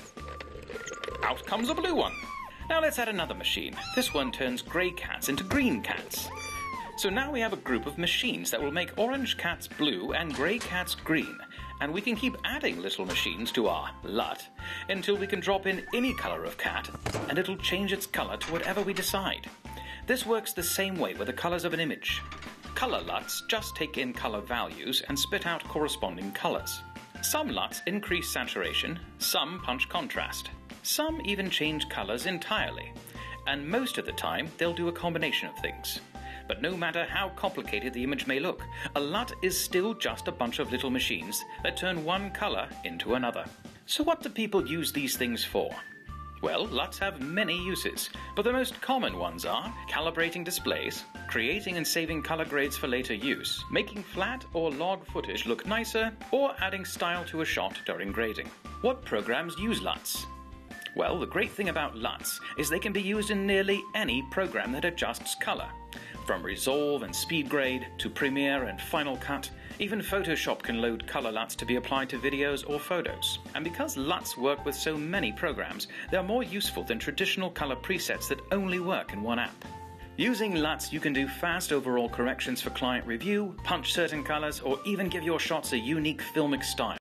out comes a blue one. Now let's add another machine. This one turns grey cats into green cats. So now we have a group of machines that will make orange cats blue and grey cats green. And we can keep adding little machines to our L U T until we can drop in any color of cat, and it'll change its color to whatever we decide. This works the same way with the colors of an image. Color L U Ts just take in color values and spit out corresponding colors. Some L U Ts increase saturation, some punch contrast. Some even change colors entirely. And most of the time, they'll do a combination of things. But no matter how complicated the image may look, a L U T is still just a bunch of little machines that turn one color into another. So what do people use these things for? Well, L U Ts have many uses, but the most common ones are calibrating displays, creating and saving color grades for later use, making flat or log footage look nicer, or adding style to a shot during grading. What programs use L U Ts? Well, the great thing about L U Ts is they can be used in nearly any program that adjusts color. From Resolve and SpeedGrade to Premiere and Final Cut, even Photoshop can load color L U Ts to be applied to videos or photos. And because L U Ts work with so many programs, they're more useful than traditional color presets that only work in one app. Using L U Ts, you can do fast overall corrections for client review, punch certain colors, or even give your shots a unique filmic style.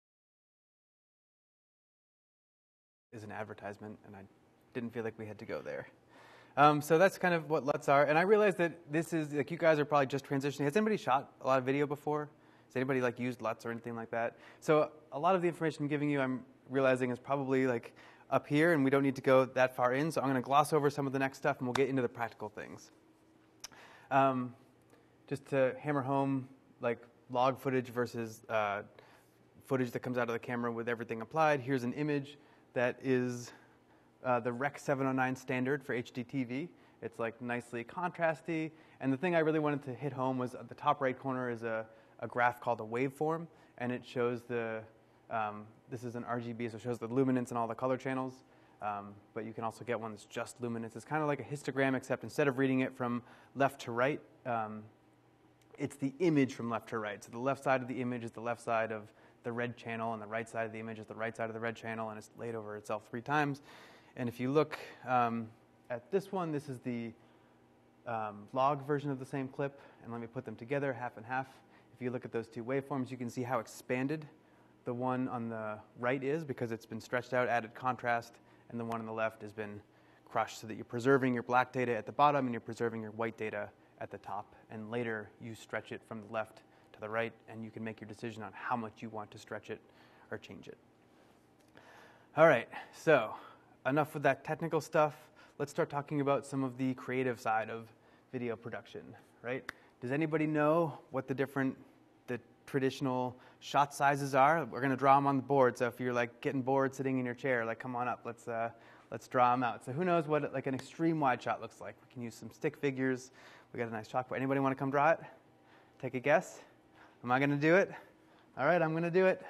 Is an advertisement, and I didn't feel like we had to go there. Um, so that's kind of what L U Ts are. And I realized that this is, like, you guys are probably just transitioning. Has anybody shot a lot of video before? Has anybody, like, used L U Ts or anything like that? So a lot of the information I'm giving you, I'm realizing is probably, like, up here, and we don't need to go that far in. So I'm going to gloss over some of the next stuff, and we'll get into the practical things. Um, just to hammer home, like, log footage versus uh, footage that comes out of the camera with everything applied. Here's an image that is uh, the Rec seven oh nine standard for H D T V. It's like nicely contrasty. And the thing I really wanted to hit home was at the top right corner is a, a graph called a waveform, and it shows the, um, this is an R G B, so it shows the luminance in all the color channels. Um, but you can also get one that's just luminance. It's kind of like a histogram, except instead of reading it from left to right, um, it's the image from left to right. So the left side of the image is the left side of the red channel, and the right side of the image is the right side of the red channel, and it's laid over itself three times. And if you look um, at this one, this is the um, log version of the same clip, and let me put them together, half and half. If you look at those two waveforms, you can see how expanded the one on the right is because it's been stretched out, added contrast, and the one on the left has been crushed so that you're preserving your black data at the bottom and you're preserving your white data at the top. And later, you stretch it from the left to the right, and you can make your decision on how much you want to stretch it or change it. All right, so enough with that technical stuff. Let's start talking about some of the creative side of video production, right? Does anybody know what the different, the traditional shot sizes are? We're going to draw them on the board, so if you're like getting bored sitting in your chair, like come on up, let's uh, let's draw them out. So who knows what like an extreme wide shot looks like? We can use some stick figures. We got a nice chalkboard. Anybody want to come draw it? Take a guess. Am I going to do it? All right, I'm going to do it.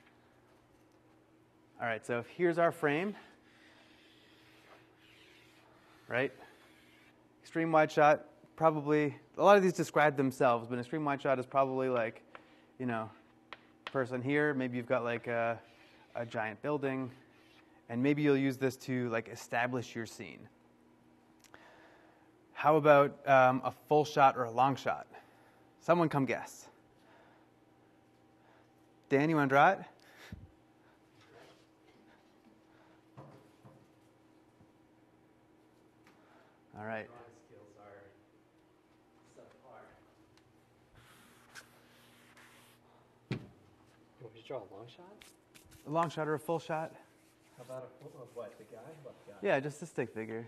All right, so here's our frame. Right? Extreme wide shot, probably, a lot of these describe themselves, but an extreme wide shot is probably like, you know, person here, maybe you've got like a, a giant building, and maybe you'll use this to like establish your scene. How about um, a full shot or a long shot? Someone come guess. Dan, you want to draw it? All right. Drawing skills are subpar. Would you draw a long shot? A long shot or a full shot? How about a full of what? The guy? What guy? Yeah, just a stick figure.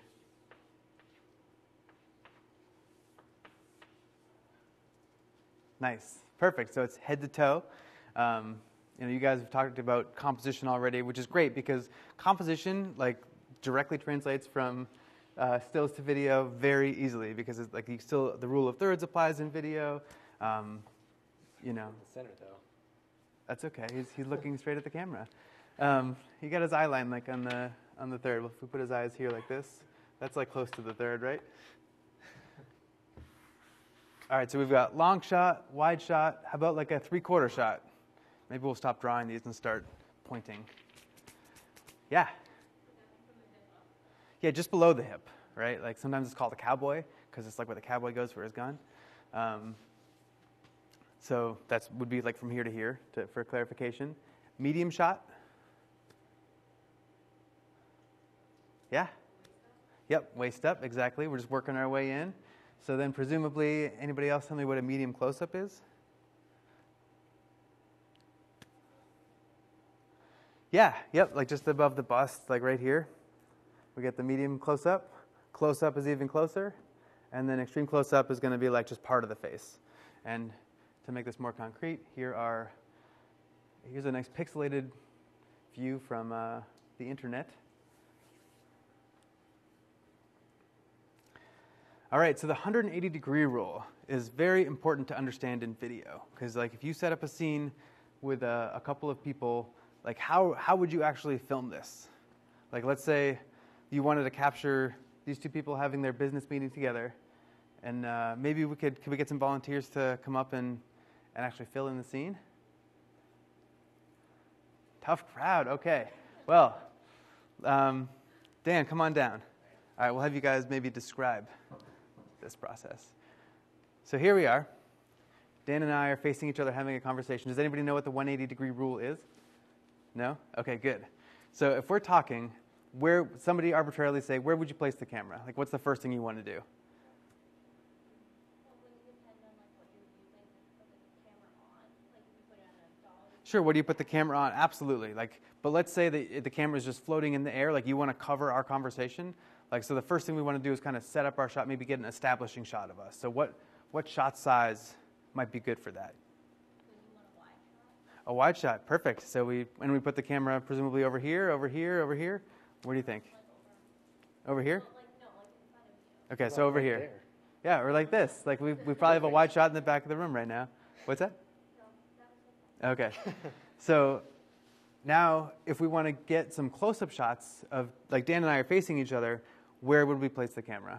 Nice. Perfect. So it's head to toe. Um, you know, you guys have talked about composition already, which is great because composition like directly translates from Uh, stills to video very easily because it's like you still the rule of thirds applies in video. Um, you know, In the center though. That's okay. He's he's looking straight at the camera. Um, he got his eye line like on the on the third. If we put his eyes here like this, that's like close to the third, right? All right. So we've got long shot, wide shot. How about like a three-quarter shot? Maybe we'll stop drawing these and start pointing. Yeah. Yeah, just below the hip, right? Like sometimes it's called a cowboy because it's like where the cowboy goes for his gun. Um, so that would be like from here to here to, for clarification. Medium shot. Yeah. Yep, waist up, exactly. We're just working our way in. So then presumably, anybody else tell me what a medium close-up is? Yeah, yep, like just above the bust, like right here. We get the medium close-up. Close-up is even closer. And then extreme close-up is going to be like just part of the face. And to make this more concrete, here are, here's a nice pixelated view from uh, the internet. All right, so the one hundred eighty degree rule is very important to understand in video. Because like if you set up a scene with a, a couple of people, like how, how would you actually film this? Like let's say you wanted to capture these two people having their business meeting together, and uh, maybe we could, could we get some volunteers to come up and, and actually fill in the scene? Tough crowd, okay. Well, um, Dan, come on down. All right, we'll have you guys maybe describe this process. So here we are. Dan and I are facing each other having a conversation. Does anybody know what the one hundred eighty degree rule is? No? Okay, good. So if we're talking, where somebody arbitrarily say, where would you place the camera? Like, what's the first thing you want to do? Sure, what do you put the camera on? Absolutely. Like, but let's say that the camera is just floating in the air, like you want to cover our conversation. Like, so the first thing we want to do is kind of set up our shot, maybe get an establishing shot of us. So what, what shot size might be good for that? A wide shot, perfect. So we, and we put the camera presumably over here, over here, over here. Where do you think? Over here? Okay, so over here. Yeah, or like this. Like we we probably have a wide shot in the back of the room right now. What's that? Okay. So now if we want to get some close-up shots of, like Dan and I are facing each other, where would we place the camera?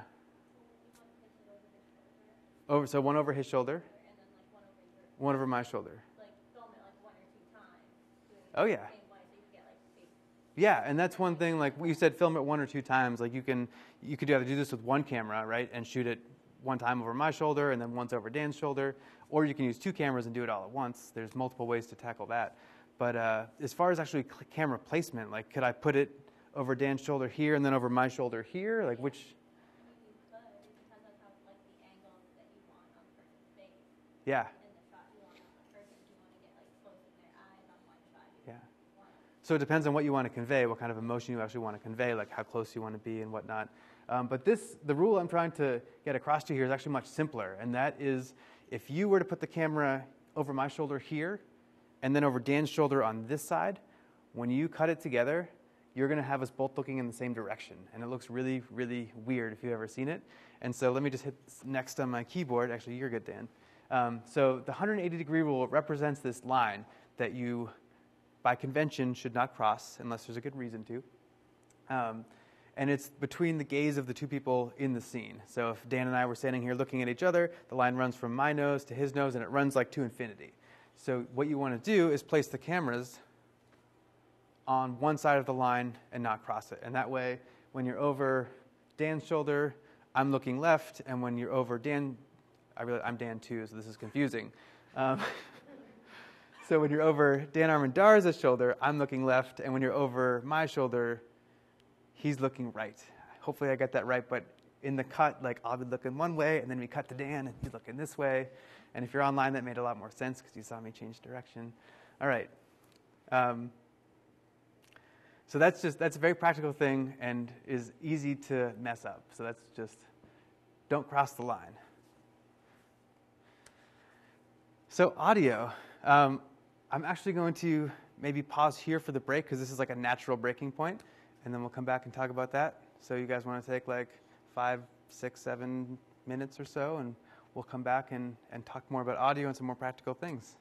Over, so one over his shoulder. One over my shoulder. Oh yeah. Yeah, and that's one thing. Like you said, film it one or two times. Like you can, you could either do this with one camera, right, and shoot it one time over my shoulder and then once over Dan's shoulder, or you can use two cameras and do it all at once. There's multiple ways to tackle that. But uh, as far as actually camera placement, like could I put it over Dan's shoulder here and then over my shoulder here? Like which? Yeah. Yeah. So it depends on what you want to convey, what kind of emotion you actually want to convey, like how close you want to be and whatnot. Um, but this, the rule I'm trying to get across to you here is actually much simpler, and that is if you were to put the camera over my shoulder here and then over Dan's shoulder on this side, when you cut it together, you're going to have us both looking in the same direction, and it looks really, really weird if you've ever seen it. And so let me just hit next on my keyboard. Actually, you're good, Dan. Um, so the one hundred eighty degree rule represents this line that you, by convention, should not cross unless there's a good reason to. Um, and it's between the gaze of the two people in the scene. So if Dan and I were standing here looking at each other, the line runs from my nose to his nose, and it runs like to infinity. So what you want to do is place the cameras on one side of the line and not cross it. And that way, when you're over Dan's shoulder, I'm looking left, and when you're over Dan, I really, I'm Dan too, so this is confusing. Um, so when you're over Dan Armandar's shoulder, I'm looking left, and when you're over my shoulder, he's looking right. Hopefully I got that right, but in the cut, like I'll be looking one way, and then we cut to Dan, and he's looking this way. And if you're online, that made a lot more sense because you saw me change direction. All right. Um, so that's just that's a very practical thing and is easy to mess up. So that's just don't cross the line. So audio, um, I'm actually going to maybe pause here for the break because this is like a natural breaking point, and then we'll come back and talk about that. So you guys want to take like five, six, seven minutes or so, and we'll come back and, and talk more about audio and some more practical things.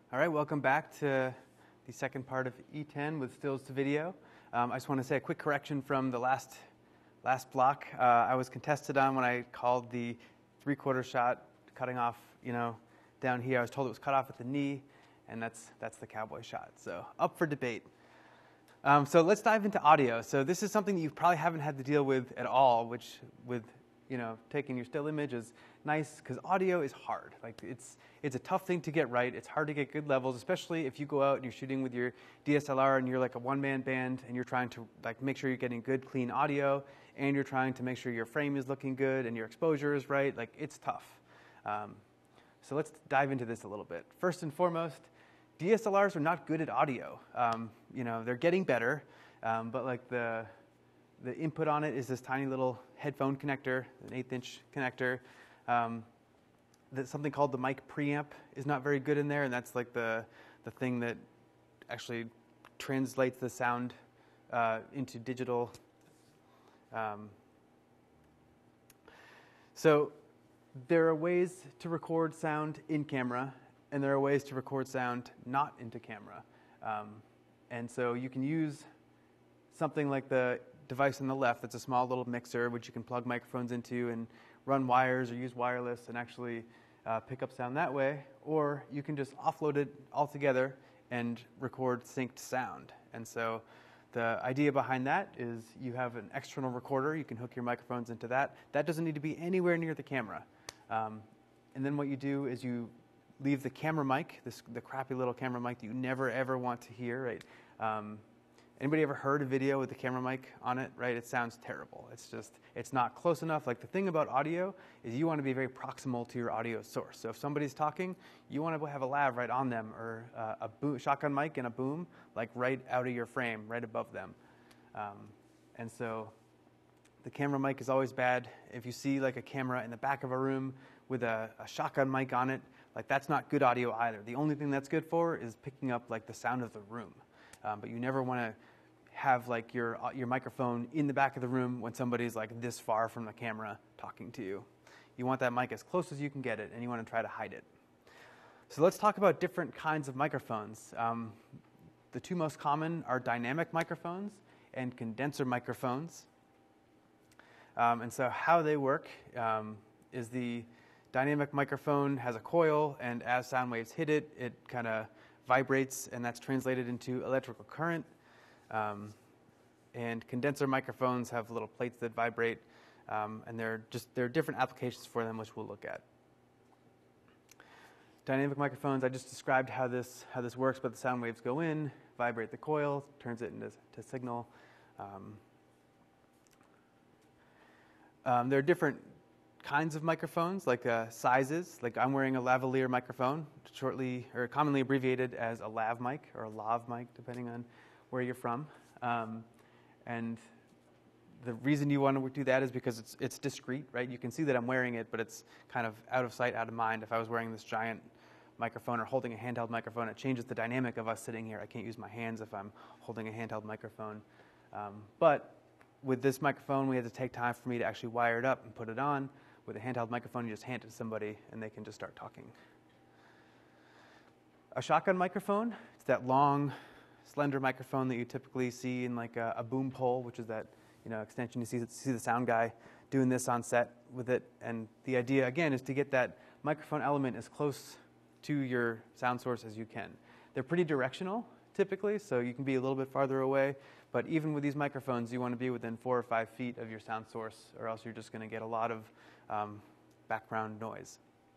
All right, welcome back to the second part of E ten with stills to video. Um, I just want to say a quick correction from the last last block. Uh, I was contested on when I called the three-quarter shot cutting off, you know, down here. I was told it was cut off at the knee, and that's that's the cowboy shot. So up for debate. Um, so let's dive into audio. So this is something that you probably haven't had to deal with at all, which with you know taking your still image is nice because audio is hard. Like it's it's a tough thing to get right. It's hard to get good levels, especially if you go out and you're shooting with your D S L R and you're like a one-man band and you're trying to like make sure you're getting good, clean audio, and you're trying to make sure your frame is looking good and your exposure is right. Like it's tough. Um, so let's dive into this a little bit. First and foremost, D S L Rs are not good at audio. Um, you know, they're getting better, um, but like the the input on it is this tiny little headphone connector, an eighth inch connector. Um, that something called the mic preamp is not very good in there, and that's like the the thing that actually translates the sound uh, into digital. Um, so there are ways to record sound in camera, and there are ways to record sound not into camera. Um, and so you can use something like the device on the left that's a small little mixer, which you can plug microphones into and run wires or use wireless and actually uh, pick up sound that way. Or you can just offload it altogether and record synced sound. And so the idea behind that is you have an external recorder. You can hook your microphones into that. That doesn't need to be anywhere near the camera. Um, and then what you do is you leave the camera mic, this, the crappy little camera mic that you never ever want to hear, right? Um, anybody ever heard a video with the camera mic on it, right? It sounds terrible. It's just, it's not close enough. Like the thing about audio is you want to be very proximal to your audio source. So if somebody's talking, you want to have a lav right on them or uh, a boom, shotgun mic and a boom, like right out of your frame, right above them. Um, and so the camera mic is always bad. If you see like a camera in the back of a room with a, a shotgun mic on it, like that's not good audio either. The only thing that's good for is picking up like the sound of the room. Um, but you never want to have like your your microphone in the back of the room when somebody's like this far from the camera talking to you. You want that mic as close as you can get it, and you want to try to hide it. So let's talk about different kinds of microphones. Um, the two most common are dynamic microphones and condenser microphones. Um, and so how they work um, is the dynamic microphone has a coil, and as sound waves hit it, it kind of vibrates, and that's translated into electrical current. Um, and condenser microphones have little plates that vibrate, um, and there are just there are different applications for them, which we'll look at. Dynamic microphones, I just described how this how this works, but the sound waves go in, vibrate the coil, turns it into to signal. Um, um, there are different kinds of microphones, like uh, sizes. Like I'm wearing a lavalier microphone, shortly or commonly abbreviated as a lav mic or a lav mic, depending on where you're from. Um, and the reason you want to do that is because it's it's discreet, right? You can see that I'm wearing it, but it's kind of out of sight, out of mind. If I was wearing this giant microphone or holding a handheld microphone, it changes the dynamic of us sitting here. I can't use my hands if I'm holding a handheld microphone. Um, but with this microphone, we had to take time for me to actually wire it up and put it on. With a handheld microphone, you just hand it to somebody, and they can just start talking. A shotgun microphone, it's that long, slender microphone that you typically see in like a, a boom pole, which is that you know extension. You see, see the sound guy doing this on set with it. And the idea, again, is to get that microphone element as close to your sound source as you can. They're pretty directional, typically, so you can be a little bit farther away. But even with these microphones, you want to be within four or five feet of your sound source, or else you're just going to get a lot of um, background noise.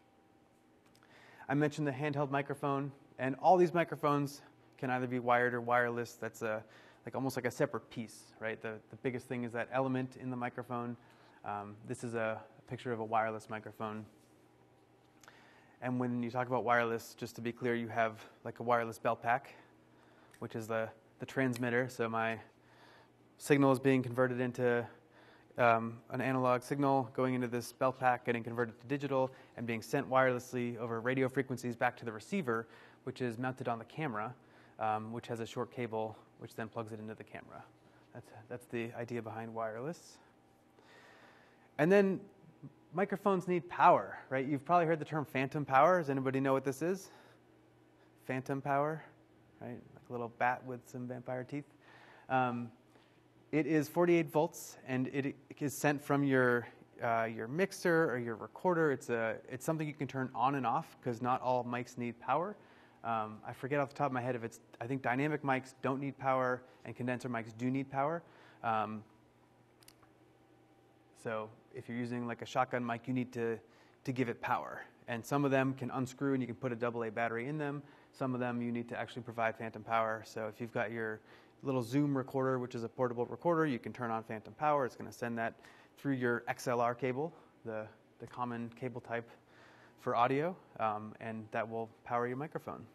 I mentioned the handheld microphone, and all these microphones can either be wired or wireless. That's a, like almost like a separate piece, right? The, the biggest thing is that element in the microphone. Um, this is a, a picture of a wireless microphone. And when you talk about wireless, just to be clear, you have like a wireless belt pack, which is the the transmitter. So my signal is being converted into um, an analog signal, going into this belt pack, getting converted to digital, and being sent wirelessly over radio frequencies back to the receiver, which is mounted on the camera, um, which has a short cable, which then plugs it into the camera. That's, that's the idea behind wireless. And then microphones need power, right? You've probably heard the term phantom power. Does anybody know what this is? phantom power, right? Like a little bat with some vampire teeth. Um, it is forty-eight volts, and it is sent from your uh, your mixer or your recorder. It's a it's something you can turn on and off because not all mics need power. Um, I forget off the top of my head if it's, I think dynamic mics don't need power and condenser mics do need power. Um, so if you're using like a shotgun mic, you need to, to give it power. And some of them can unscrew and you can put a double A battery in them. Some of them you need to actually provide phantom power. So if you've got your little Zoom recorder, which is a portable recorder, you can turn on phantom power. It's going to send that through your X L R cable, the, the common cable type for audio, um, and that will power your microphone.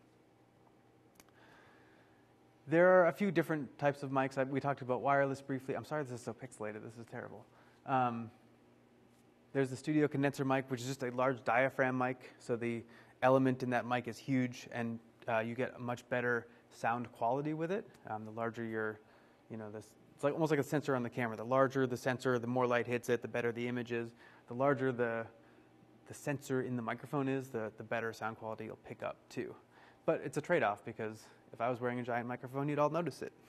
There are a few different types of mics. I, we talked about wireless briefly. I'm sorry this is so pixelated. This is terrible. Um, there's the studio condenser mic, which is just a large diaphragm mic. So the element in that mic is huge, and uh, you get a much better sound quality with it. Um, the larger your, you know, this, it's like almost like a sensor on the camera. The larger the sensor, the more light hits it, the better the image is. The larger the the sensor in the microphone is, the, the better sound quality you'll pick up too. But it's a trade-off because if I was wearing a giant microphone, you'd all notice it.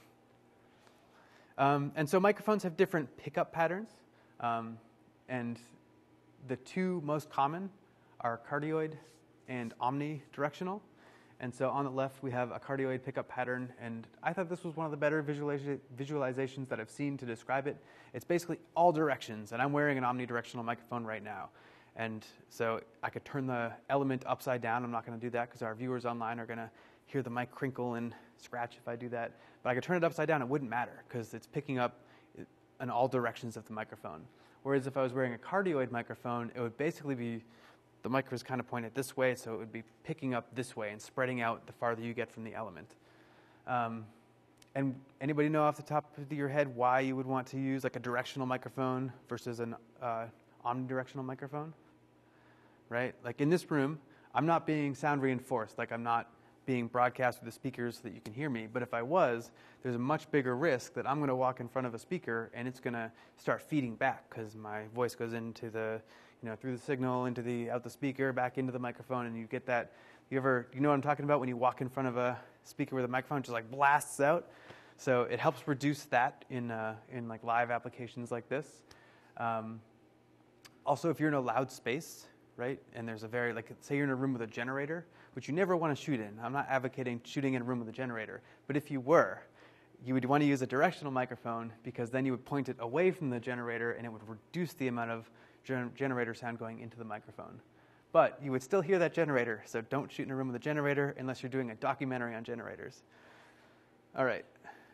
Um, and so microphones have different pickup patterns. Um, and the two most common are cardioid and omnidirectional. And so on the left, we have a cardioid pickup pattern. And I thought this was one of the better visualiza- visualizations that I've seen to describe it. It's basically all directions. And I'm wearing an omnidirectional microphone right now. And so I could turn the element upside down. I'm not going to do that because our viewers online are going to hear the mic crinkle and scratch if I do that. But I could turn it upside down. It wouldn't matter because it's picking up in all directions of the microphone. Whereas if I was wearing a cardioid microphone, it would basically be, the mic was kind of pointed this way, so it would be picking up this way and spreading out the farther you get from the element. Um, and anybody know off the top of your head why you would want to use like a directional microphone versus an uh, omnidirectional microphone? Right? Like in this room, I'm not being sound reinforced. Like I'm not being broadcast with the speakers so that you can hear me. But if I was, there's a much bigger risk that I'm going to walk in front of a speaker and it's going to start feeding back because my voice goes into the, you know, through the signal, into the, out the speaker, back into the microphone, and you get that. You ever, you know what I'm talking about when you walk in front of a speaker with a microphone, it just like blasts out. So it helps reduce that in, uh, in like live applications like this. Um, also, if you're in a loud space, right? And there's a very, like, say you're in a room with a generator, which you never want to shoot in. I'm not advocating shooting in a room with a generator. But if you were, you would want to use a directional microphone because then you would point it away from the generator and it would reduce the amount of gen- generator sound going into the microphone. But you would still hear that generator, so don't shoot in a room with a generator unless you're doing a documentary on generators. All right.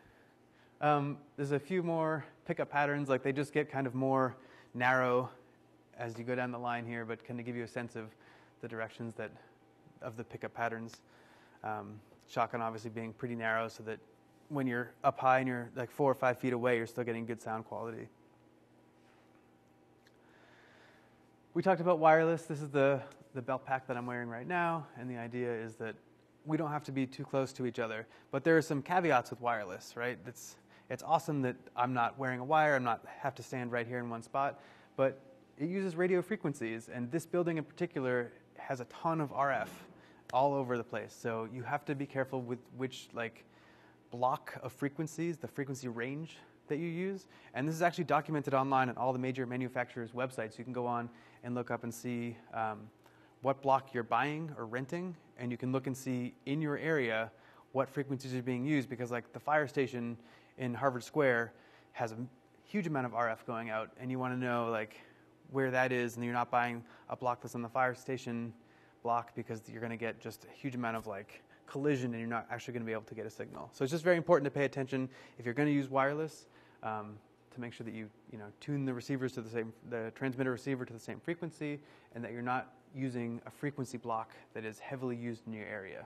Um, there's a few more pickup patterns, like they just get kind of more narrow as you go down the line here, but kind of give you a sense of the directions that of the pickup patterns. Um, shotgun obviously being pretty narrow so that when you're up high and you're like four or five feet away, you're still getting good sound quality. We talked about wireless. This is the, the belt pack that I'm wearing right now, and the idea is that we don't have to be too close to each other. But there are some caveats with wireless, right? It's, it's awesome that I'm not wearing a wire, I'm not have to stand right here in one spot, but it uses radio frequencies, and this building in particular has a ton of R F all over the place. So you have to be careful with which like block of frequencies, the frequency range that you use. And this is actually documented online on all the major manufacturers' websites. You can go on and look up and see um, what block you're buying or renting, and you can look and see in your area what frequencies are being used, because like the fire station in Harvard Square has a huge amount of R F going out, and you want to know like where that is, and you're not buying a block that's on the fire station block because you're going to get just a huge amount of like collision and you're not actually going to be able to get a signal. So it's just very important to pay attention if you're going to use wireless um, to make sure that you you know tune the receivers to the same, the transmitter receiver to the same frequency, and that you're not using a frequency block that is heavily used in your area.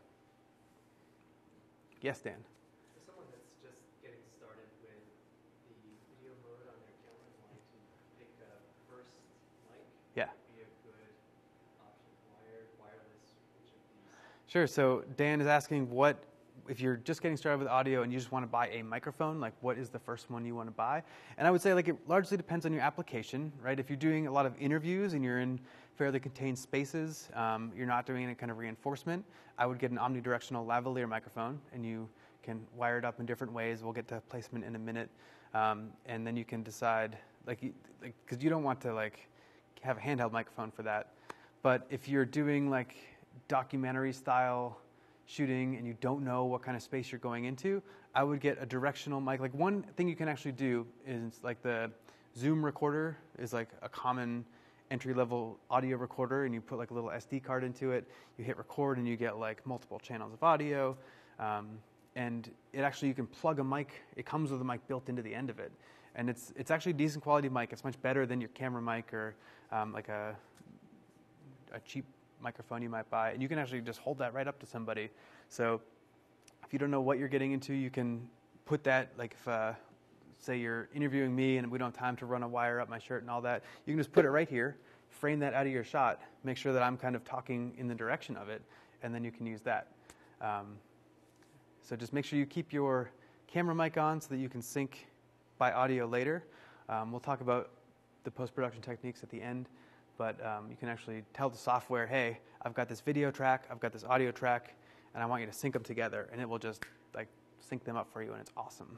Yes, Dan? For someone that's just getting started with the video mode on their camera and wanting to pick a first mic, Yeah. would be a good option. Wired, wireless, which of these? Sure. So Dan is asking what if you're just getting started with audio and you just want to buy a microphone, like what is the first one you want to buy? And I would say like it largely depends on your application, right? If you're doing a lot of interviews and you're in fairly contained spaces, um, you're not doing any kind of reinforcement, I would get an omnidirectional lavalier microphone, and you can wire it up in different ways. We'll get to placement in a minute, um, and then you can decide, like, because like, you don't want to like have a handheld microphone for that. But if you're doing like documentary style shooting and you don't know what kind of space you're going into, I would get a directional mic. Like one thing you can actually do is like the Zoom recorder is like a common entry-level audio recorder, and you put like a little S D card into it, you hit record, and you get like multiple channels of audio. Um, and it actually, you can plug a mic, it comes with a mic built into the end of it. And it's it's actually a decent quality mic. It's much better than your camera mic or um, like a, a cheap microphone you might buy. And you can actually just hold that right up to somebody. So if you don't know what you're getting into, you can put that, like if, uh, say you're interviewing me and we don't have time to run a wire up my shirt and all that, you can just put it right here, frame that out of your shot, make sure that I'm kind of talking in the direction of it, and then you can use that. Um, so just make sure you keep your camera mic on so that you can sync by audio later. Um, we'll talk about the post-production techniques at the end, but um, you can actually tell the software, hey, I've got this video track, I've got this audio track, and I want you to sync them together, and it will just like sync them up for you, and it's awesome.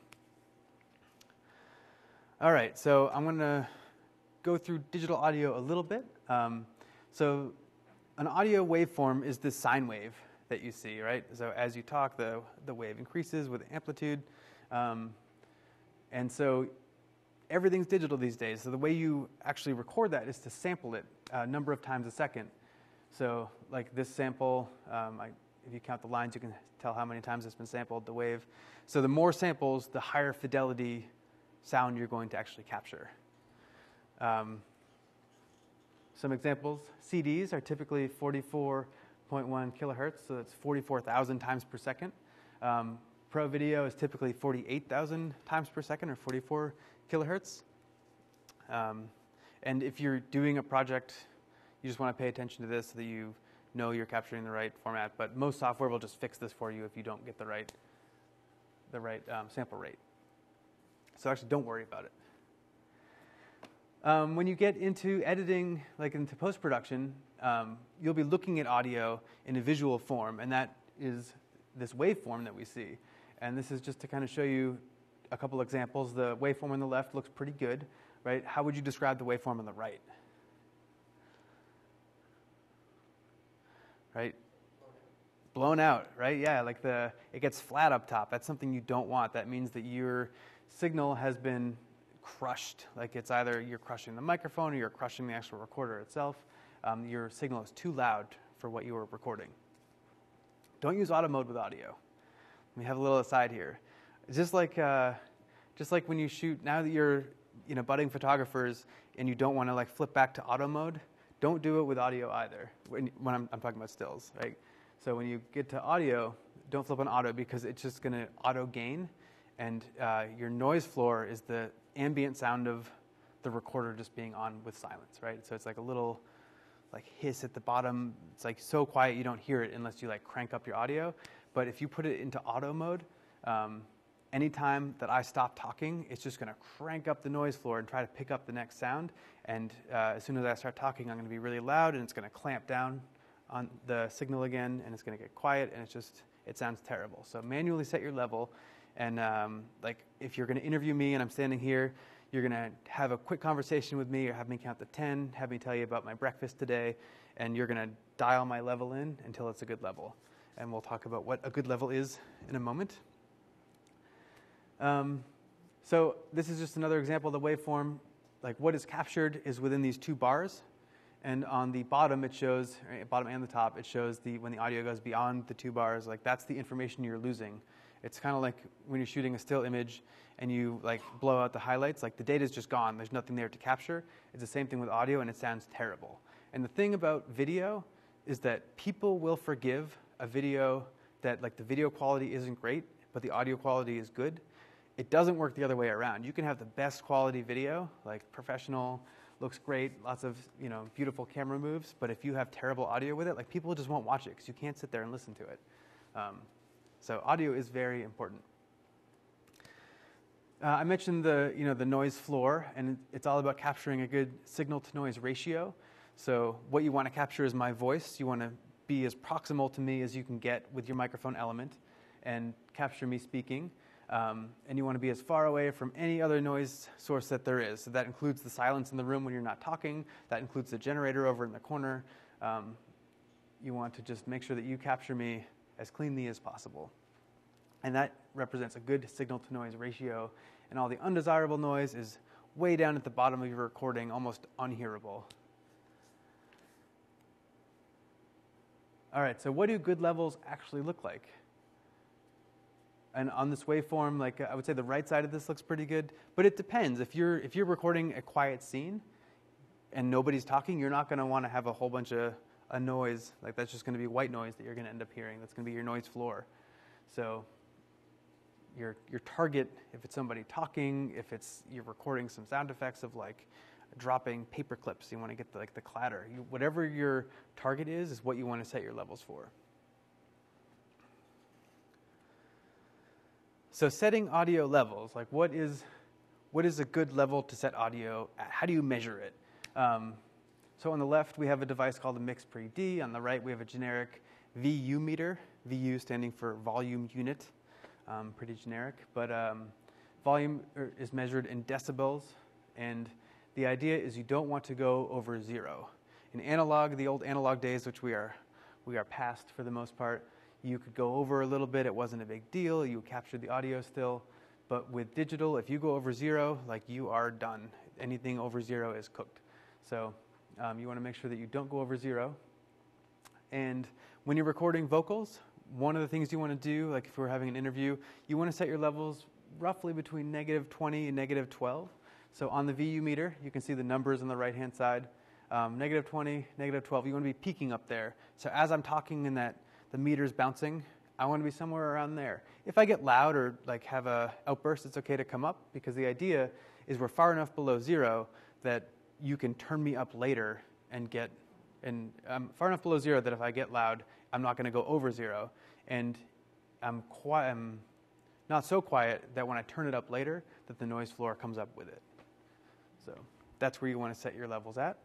All right, so I'm going to go through digital audio a little bit. Um, so an audio waveform is this sine wave that you see, right? So as you talk, the, the wave increases with amplitude. Um, and so everything's digital these days. So the way you actually record that is to sample it a number of times a second. So like this sample, um, I, if you count the lines, you can tell how many times it's been sampled, the wave. So the more samples, the higher fidelity sound you're going to actually capture. Um, some examples, C Ds are typically forty-four point one kilohertz, so that's forty-four thousand times per second. Um, Pro video is typically forty-eight thousand times per second, or forty-four kilohertz. Um, and if you're doing a project, you just want to pay attention to this so that you know you're capturing the right format, but most software will just fix this for you if you don't get the right, the right um, sample rate. So actually, don't worry about it. Um, when you get into editing, like into post-production, um, you'll be looking at audio in a visual form, and that is this waveform that we see. And this is just to kind of show you a couple examples. The waveform on the left looks pretty good, right? How would you describe the waveform on the right? Right? Blown out, right? Yeah, like the it gets flat up top. That's something you don't want. That means that your signal has been crushed. Like it's either you're crushing the microphone or you're crushing the actual recorder itself. Um, your signal is too loud for what you were recording. Don't use auto mode with audio. Let me have a little aside here. It's just like uh, just like when you shoot, now that you're you know budding photographers and you don't want to like flip back to auto mode, don't do it with audio either. When, when I'm, I'm talking about stills, right? So when you get to audio, don't flip on auto because it's just going to auto gain. And uh, your noise floor is the ambient sound of the recorder just being on with silence, right? So it's like a little like hiss at the bottom. It's like so quiet you don't hear it unless you like crank up your audio. But if you put it into auto mode, um, anytime that I stop talking, it's just going to crank up the noise floor and try to pick up the next sound. And uh, as soon as I start talking, I'm going to be really loud, and it's going to clamp down on the signal again, and it's going to get quiet, and it's just it sounds terrible. So manually set your level. And um, like if you're going to interview me and I'm standing here, you're going to have a quick conversation with me or have me count to ten, have me tell you about my breakfast today, and you're going to dial my level in until it's a good level. And we'll talk about what a good level is in a moment. Um, so this is just another example of the waveform. Like what is captured is within these two bars. And on the bottom, it shows, right, bottom and the top, it shows the when the audio goes beyond the two bars, like that's the information you're losing. It's kind of like when you're shooting a still image and you like blow out the highlights, like the data's just gone. There's nothing there to capture. It's the same thing with audio, and it sounds terrible. And the thing about video is that people will forgive a video that like the video quality isn't great, but the audio quality is good. It doesn't work the other way around. You can have the best quality video, like professional, looks great, lots of you know beautiful camera moves, but if you have terrible audio with it, like people just won't watch it because you can't sit there and listen to it. Um, So audio is very important. Uh, I mentioned the, you know, the noise floor, and it's all about capturing a good signal-to-noise ratio. So what you want to capture is my voice. You want to be as proximal to me as you can get with your microphone element and capture me speaking. Um, and you want to be as far away from any other noise source that there is. So that includes the silence in the room when you're not talking. That includes the generator over in the corner. Um, you want to just make sure that you capture me as cleanly as possible. And that represents a good signal-to-noise ratio. And all the undesirable noise is way down at the bottom of your recording, almost unhearable. All right, so what do good levels actually look like? And on this waveform, like I would say the right side of this looks pretty good, but it depends. If you're if you're recording a quiet scene and nobody's talking, you're not going to want to have a whole bunch of a noise. Like that's just going to be white noise that you're going to end up hearing. That's going to be your noise floor. So your your target, if it's somebody talking, if it's you're recording some sound effects of like dropping paper clips, you want to get the, like the clatter. You, whatever your target is, is what you want to set your levels for. So setting audio levels, like what is what is a good level to set audio at? How do you measure it? Um, so on the left, we have a device called a MixPre-D. On the right, we have a generic V U meter, V U standing for volume unit, um, pretty generic. But um, volume is measured in decibels, and the idea is you don't want to go over zero. In analog, the old analog days, which we are we are past for the most part, you could go over a little bit. It wasn't a big deal. You captured the audio still. But with digital, if you go over zero, like you are done. Anything over zero is cooked. So um, you want to make sure that you don't go over zero. And when you're recording vocals, one of the things you want to do, like if we're having an interview, you want to set your levels roughly between negative twenty and negative twelve. So on the V U meter, you can see the numbers on the right-hand side. Um, negative twenty, negative twelve. You want to be peaking up there. So as I'm talking in that the meter's bouncing, I want to be somewhere around there. If I get loud or like have a outburst, it's okay to come up because the idea is we're far enough below zero that you can turn me up later and get, and I'm far enough below zero that if I get loud, I'm not going to go over zero. And I'm quiet, I'm not so quiet that when I turn it up later, that the noise floor comes up with it. So that's where you want to set your levels at.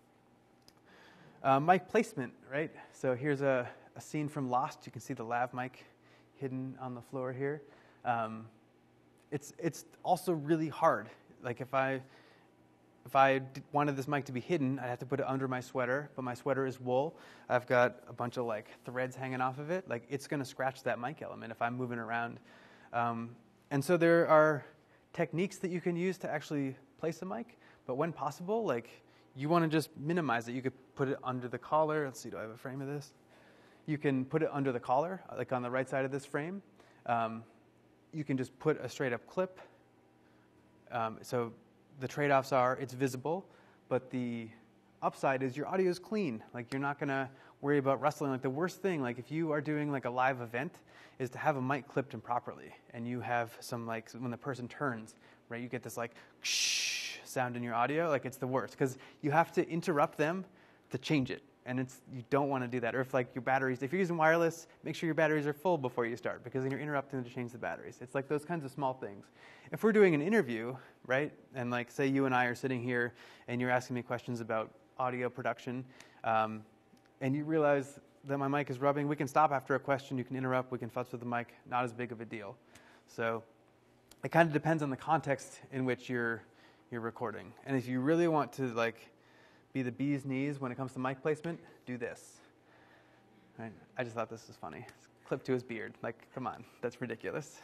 Uh, mic placement, right? So here's a, a scene from Lost. You can see the lav mic hidden on the floor here. Um, it's it's also really hard. Like if I if I wanted this mic to be hidden, I'd have to put it under my sweater. But my sweater is wool. I've got a bunch of like threads hanging off of it. Like it's going to scratch that mic element if I'm moving around. Um, and so there are techniques that you can use to actually place a mic. But when possible, like you want to just minimize it. You could put it under the collar. Let's see, do I have a frame of this? You can put it under the collar, like on the right side of this frame. Um, you can just put a straight up clip. Um, so the trade-offs are it's visible, but the upside is your audio is clean. Like you're not going to worry about rustling. Like the worst thing, like if you are doing like a live event, is to have a mic clipped improperly, and you have some like when the person turns, right? You get this like shh sound in your audio. Like it's the worst because you have to interrupt them to change it. And it's you don't want to do that. Or if like your batteries, if you're using wireless, make sure your batteries are full before you start because then you're interrupting to change the batteries. It's like those kinds of small things. If we're doing an interview, right, and like say you and I are sitting here and you're asking me questions about audio production, um, and you realize that my mic is rubbing, we can stop after a question. You can interrupt. We can futz with the mic. Not as big of a deal. So it kind of depends on the context in which you're you're recording. And if you really want to like be the bee's knees when it comes to mic placement, do this. Right? I just thought this was funny. It's clipped to his beard. Like, come on, that's ridiculous.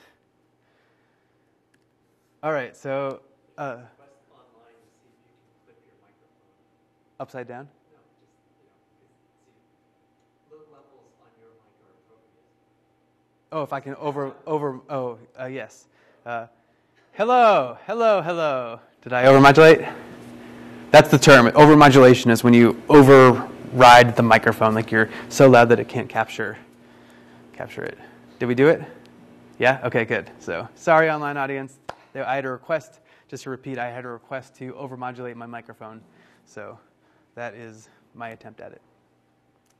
All right, so uh, Request online to see if you can clip your microphone. upside down. No, just you know, 'cause, see, the levels on your mic are appropriate. Oh, if I can over over. Oh, uh, yes. Uh, hello, hello, hello. Did I overmodulate? That's the term. Overmodulation is when you override the microphone, like you're so loud that it can't capture capture it. Did we do it? Yeah? Okay, good. So sorry, online audience. I had a request, just to repeat, I had a request to overmodulate my microphone. So that is my attempt at it.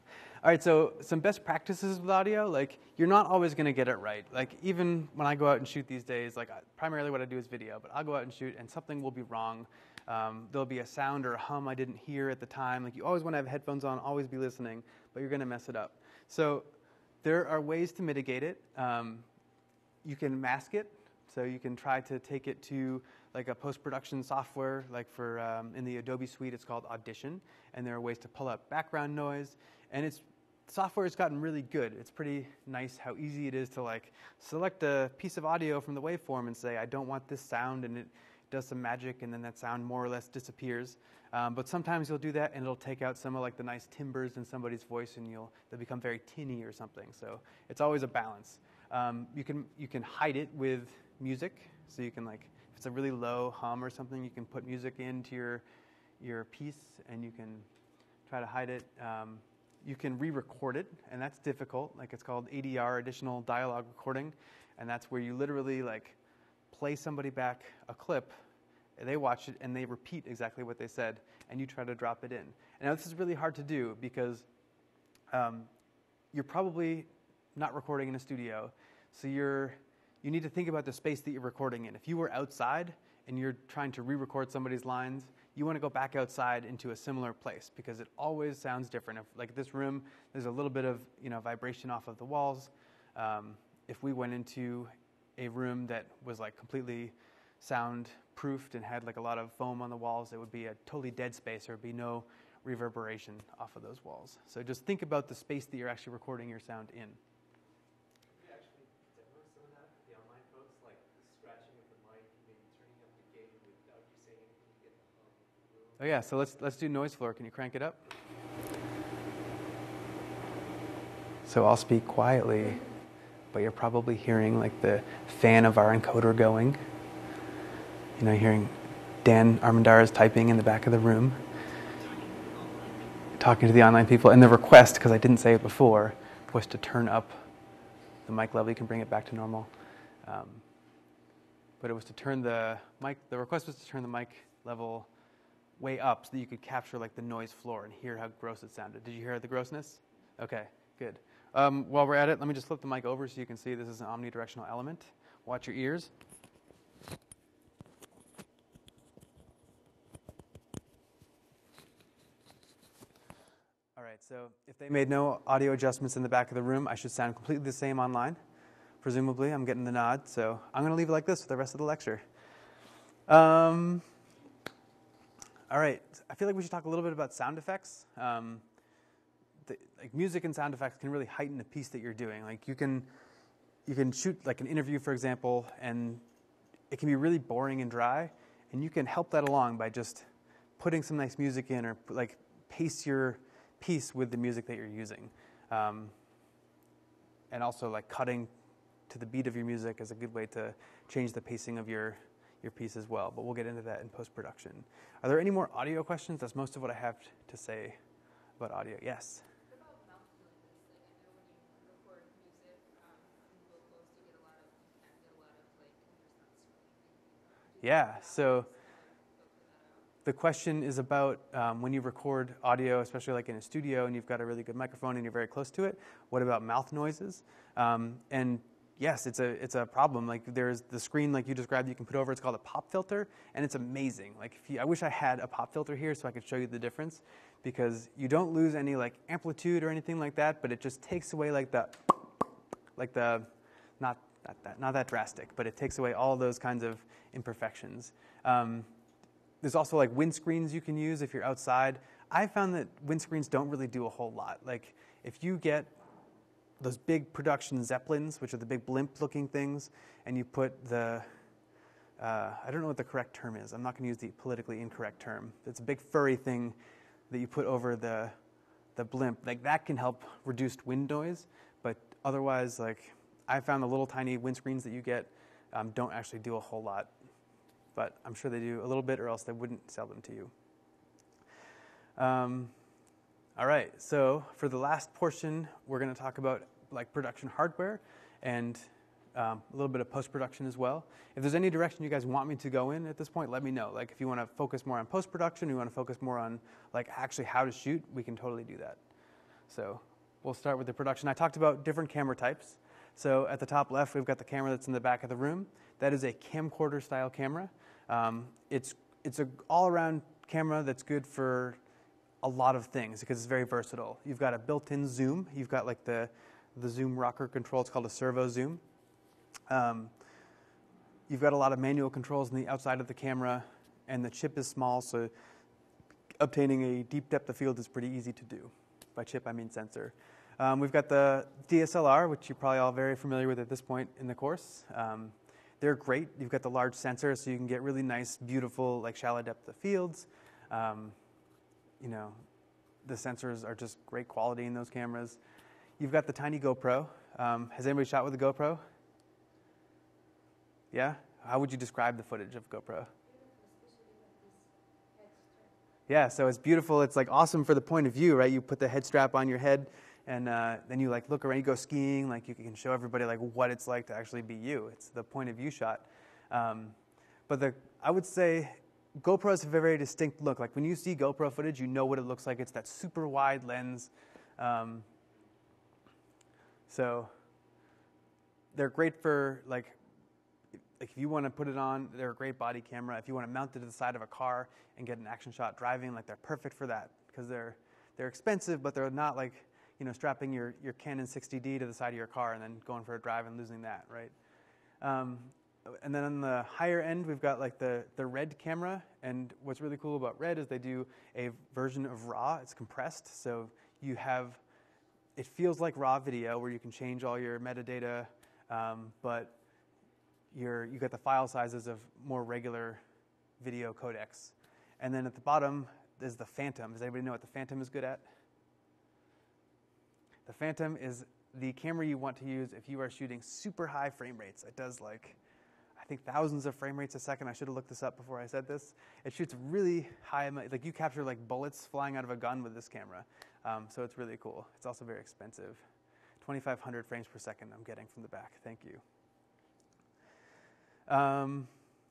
All right, so some best practices with audio, like you're not always going to get it right. Like even when I go out and shoot these days, like primarily what I do is video, but I'll go out and shoot and something will be wrong. Um, there'll be a sound or a hum I didn't hear at the time. Like you always want to have headphones on, always be listening, but you're going to mess it up. So there are ways to mitigate it. Um, you can mask it, so you can try to take it to like a post-production software, like for um, in the Adobe suite, it's called Audition, and there are ways to pull out background noise, and it's software has gotten really good. It's pretty nice how easy it is to like select a piece of audio from the waveform and say, I don't want this sound, and it does some magic, and then that sound more or less disappears. Um, but sometimes you'll do that, and it'll take out some of like the nice timbres in somebody's voice, and you'll they'll become very tinny or something. So it's always a balance. Um, you can you can hide it with music, so you can like if it's a really low hum or something, you can put music into your your piece, and you can try to hide it. Um, You can re-record it, and that's difficult. Like it's called A D R, additional dialogue recording, and that's where you literally like play somebody back a clip, and they watch it, and they repeat exactly what they said, and you try to drop it in. And now this is really hard to do because um, you're probably not recording in a studio, so you're you need to think about the space that you're recording in. If you were outside and you're trying to re-record somebody's lines, you want to go back outside into a similar place because it always sounds different. If, like this room, there's a little bit of you know vibration off of the walls. Um, if we went into a room that was like completely sound-proofed and had like a lot of foam on the walls, it would be a totally dead space. There would be no reverberation off of those walls. So just think about the space that you're actually recording your sound in. Oh yeah, so let's let's do noise floor. Can you crank it up? So I'll speak quietly, but you're probably hearing like the fan of our encoder going. You know, hearing Dan Armendariz typing in the back of the room, talking to the online people. And the request, because I didn't say it before, was to turn up the mic level. You can bring it back to normal. Um, but it was to turn the mic, the request was to turn the mic level way up so that you could capture like the noise floor and hear how gross it sounded. Did you hear the grossness? Okay, good. Um, while we're at it, let me just flip the mic over so you can see this is an omnidirectional element. Watch your ears. All right, so if they made no audio adjustments in the back of the room, I should sound completely the same online. Presumably, I'm getting the nod, so I'm going to leave it like this for the rest of the lecture. Um... All right, I feel like we should talk a little bit about sound effects. Um, the, like music and sound effects can really heighten the piece that you're doing. Like you can, you can shoot like an interview, for example, and it can be really boring and dry, and you can help that along by just putting some nice music in, or like pace your piece with the music that you're using, um, and also like cutting to the beat of your music is a good way to change the pacing of your. your piece as well, but we'll get into that in post-production. Are there any more audio questions? That's most of what I have to say about audio. Yes? What about mouth noises? Like I know when you record music, um, people close to get a lot of, you can't get a lot of like, there's not screaming. Yeah, so the question is about um, when you record audio, especially like in a studio, and you've got a really good microphone and you're very close to it, what about mouth noises? Um, and Yes, it's a it's a problem. Like there's the screen like you described you can put over. It's called a pop filter, and it's amazing. Like if you, I wish I had a pop filter here so I could show you the difference, because you don't lose any like amplitude or anything like that, but it just takes away like the like the not not that not that drastic, but it takes away all those kinds of imperfections. Um, there's also like windscreens you can use if you're outside. I found that windscreens don't really do a whole lot. Like if you get those big production Zeppelins, which are the big blimp-looking things, and you put the, uh, I don't know what the correct term is. I'm not going to use the politically incorrect term. It's a big furry thing that you put over the the blimp. Like that can help reduce wind noise, but otherwise, like I found the little tiny windscreens that you get um, don't actually do a whole lot. But I'm sure they do a little bit, or else they wouldn't sell them to you. Um, All right, so for the last portion, we're going to talk about like production hardware and um, a little bit of post-production as well. If there's any direction you guys want me to go in at this point, let me know. Like if you want to focus more on post-production, you want to focus more on like actually how to shoot, we can totally do that. So we'll start with the production. I talked about different camera types. So at the top left, we've got the camera that's in the back of the room. That is a camcorder style camera. Um, it's it's an all-around camera that's good for a lot of things because it's very versatile. You've got a built-in zoom. You've got like the, the zoom rocker control. It's called a servo zoom. Um, you've got a lot of manual controls on the outside of the camera, and the chip is small, so obtaining a deep depth of field is pretty easy to do. By chip, I mean sensor. Um, we've got the D S L R, which you're probably all very familiar with at this point in the course. Um, they're great. You've got the large sensor, so you can get really nice, beautiful, like shallow depth of fields. Um, you know, the sensors are just great quality in those cameras. You've got the tiny GoPro. Um, has anybody shot with a GoPro? Yeah? How would you describe the footage of GoPro? Yeah, so it's beautiful. It's like awesome for the point of view, right? You put the head strap on your head, and uh, then you like look around. You go skiing, like you can show everybody like what it's like to actually be you. It's the point of view shot. Um, but the I would say GoPros have a very distinct look. Like when you see GoPro footage, you know what it looks like. It's that super wide lens. Um, so they're great for like. Like if you want to put it on, they're a great body camera. If you want to mount it to the side of a car and get an action shot driving, like they're perfect for that because they're they're expensive, but they're not like you know strapping your, your Canon sixty D to the side of your car and then going for a drive and losing that, right? Um, and then on the higher end, we've got like the the RED camera, and what's really cool about RED is they do a version of RAW. It's compressed, so you have it feels like RAW video where you can change all your metadata, um, but You're, you got the file sizes of more regular video codecs. And then at the bottom is the Phantom. Does anybody know what the Phantom is good at? The Phantom is the camera you want to use if you are shooting super high frame rates. It does like, I think thousands of frame rates a second. I should have looked this up before I said this. It shoots really high, like you capture like bullets flying out of a gun with this camera. Um, so it's really cool. It's also very expensive. twenty-five hundred frames per second I'm getting from the back. Thank you. Um,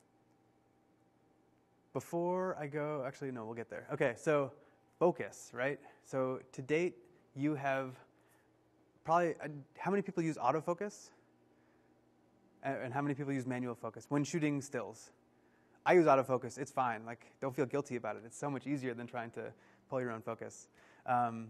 before I go, actually, no, we'll get there. Okay, so focus, right? So to date, you have probably, uh, how many people use autofocus? And, and how many people use manual focus when shooting stills? I use autofocus. It's fine. Like, don't feel guilty about it. It's so much easier than trying to pull your own focus. Um,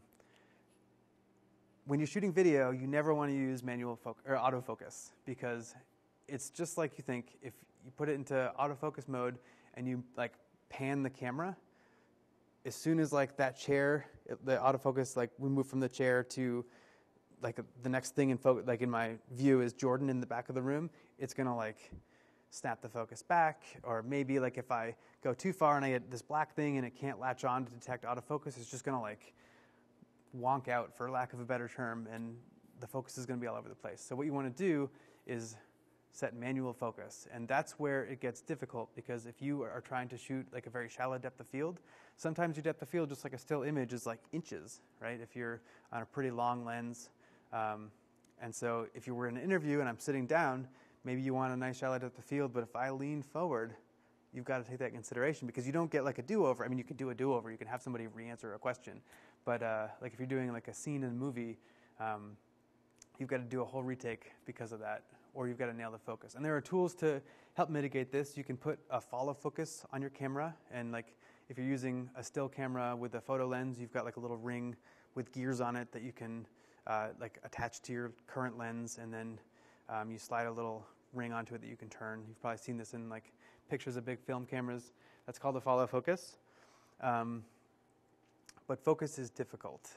when you're shooting video, you never want to use manual fo- or autofocus because it's just like you think. If you put it into autofocus mode and you like pan the camera, as soon as like that chair, the autofocus, like we move from the chair to like the next thing in focus, like in my view is Jordan in the back of the room, it's gonna like snap the focus back. Or maybe like if I go too far and I get this black thing and it can't latch on to detect autofocus, it's just gonna like wonk out, for lack of a better term, and the focus is gonna be all over the place. So what you wanna do is set manual focus. And that's where it gets difficult because if you are trying to shoot like a very shallow depth of field, sometimes your depth of field, just like a still image, is like inches, right? If you're on a pretty long lens. Um, and so if you were in an interview and I'm sitting down, maybe you want a nice shallow depth of field, but if I lean forward, you've got to take that into consideration because you don't get like a do-over. I mean, you can do a do-over. You can have somebody re-answer a question. But uh, like if you're doing like a scene in a movie, um, you've got to do a whole retake because of that. Or you've got to nail the focus. And there are tools to help mitigate this. You can put a follow focus on your camera, and like if you're using a still camera with a photo lens, you've got like a little ring with gears on it that you can uh, like attach to your current lens, and then um, you slide a little ring onto it that you can turn. You've probably seen this in like pictures of big film cameras. That's called a follow focus. Um, but focus is difficult.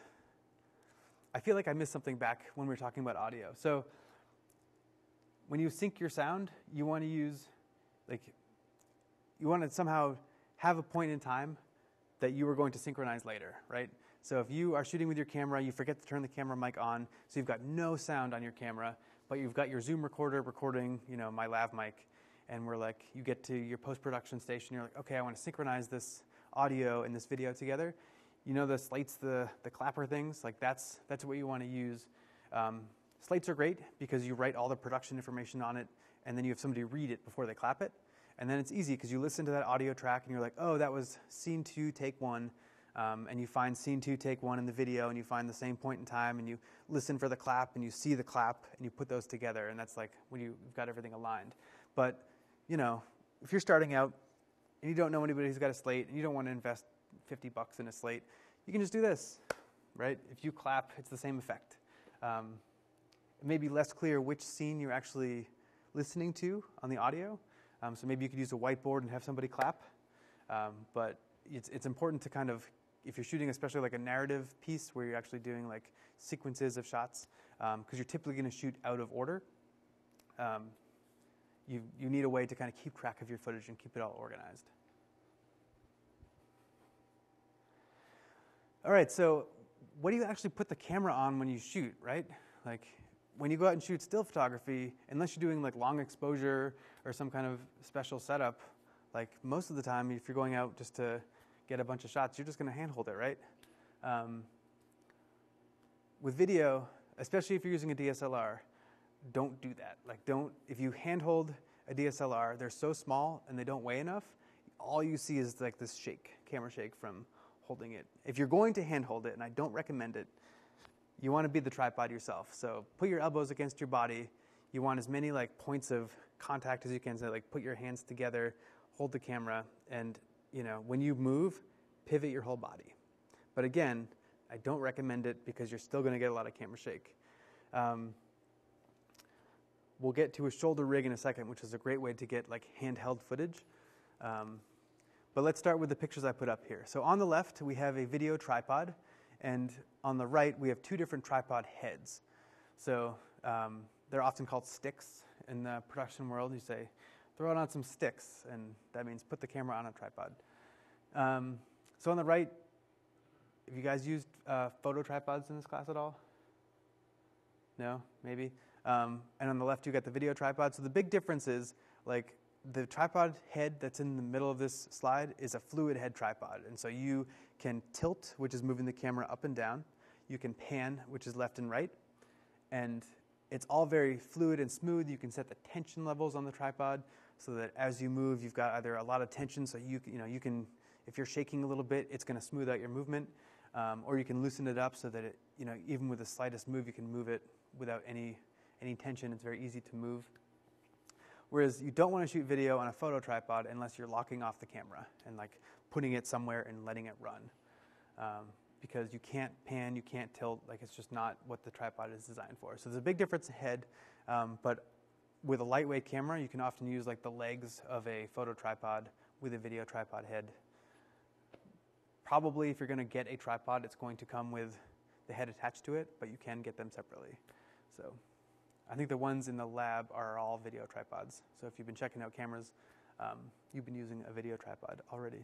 I feel like I missed something back when we were talking about audio. So when you sync your sound, you want to use, like, you want to somehow have a point in time that you are going to synchronize later, right? So if you are shooting with your camera, you forget to turn the camera mic on, so you've got no sound on your camera, but you've got your Zoom recorder recording, you know, my lav mic, and we're like, you get to your post-production station, you're like, okay, I want to synchronize this audio and this video together. You know the slates, the, the clapper things, like that's, that's what you want to use. Um, Slates are great because you write all the production information on it, and then you have somebody read it before they clap it. And then it's easy because you listen to that audio track, and you're like, oh, that was scene two, take one. um, and you find scene two, take one in the video, and you find the same point in time, and you listen for the clap, and you see the clap, and you put those together, and that's like when you, you've got everything aligned. But, you know, if you're starting out and you don't know anybody who's got a slate, and you don't want to invest fifty bucks in a slate, you can just do this, right? If you clap, it's the same effect. Um, it may be less clear which scene you're actually listening to on the audio. Um, so maybe you could use a whiteboard and have somebody clap. Um, but it's, it's important to kind of, if you're shooting especially like a narrative piece where you're actually doing like sequences of shots, because um, you're typically going to shoot out of order, um, you, you need a way to kind of keep track of your footage and keep it all organized. All right, so what do you actually put the camera on when you shoot, right? Like when you go out and shoot still photography, unless you're doing like long exposure or some kind of special setup, like most of the time, if you're going out just to get a bunch of shots, you're just going to handhold it, right? Um, with video, especially if you're using a D S L R, don't do that. Like don't, if you handhold a D S L R, they're so small and they don't weigh enough, all you see is like this shake, camera shake from holding it. If you're going to handhold it, and I don't recommend it, you want to be the tripod yourself. So put your elbows against your body. You want as many like points of contact as you can. So like put your hands together, hold the camera, and you know when you move, pivot your whole body. But again, I don't recommend it because you're still going to get a lot of camera shake. Um, we'll get to a shoulder rig in a second, which is a great way to get like handheld footage. Um, but let's start with the pictures I put up here. So on the left, we have a video tripod. And on the right, we have two different tripod heads. So um, they're often called sticks in the production world. You say, throw it on some sticks, and that means put the camera on a tripod. Um, so on the right, have you guys used uh, photo tripods in this class at all? No? Maybe? Um, and on the left, you got the video tripod. So the big difference is, like, the tripod head that's in the middle of this slide is a fluid head tripod. And so you can tilt, which is moving the camera up and down. You can pan, which is left and right. And it's all very fluid and smooth. You can set the tension levels on the tripod so that as you move, you've got either a lot of tension, so you, you know, you can, if you're shaking a little bit, it's going to smooth out your movement. Um, or you can loosen it up so that it, you know, even with the slightest move, you can move it without any, any tension. It's very easy to move. Whereas you don't want to shoot video on a photo tripod unless you're locking off the camera and like putting it somewhere and letting it run. Um, because you can't pan, you can't tilt, like it's just not what the tripod is designed for. So there's a big difference ahead, um, but with a lightweight camera, you can often use like the legs of a photo tripod with a video tripod head. Probably if you're going to get a tripod, it's going to come with the head attached to it, but you can get them separately. So I think the ones in the lab are all video tripods. So if you've been checking out cameras, um, you've been using a video tripod already.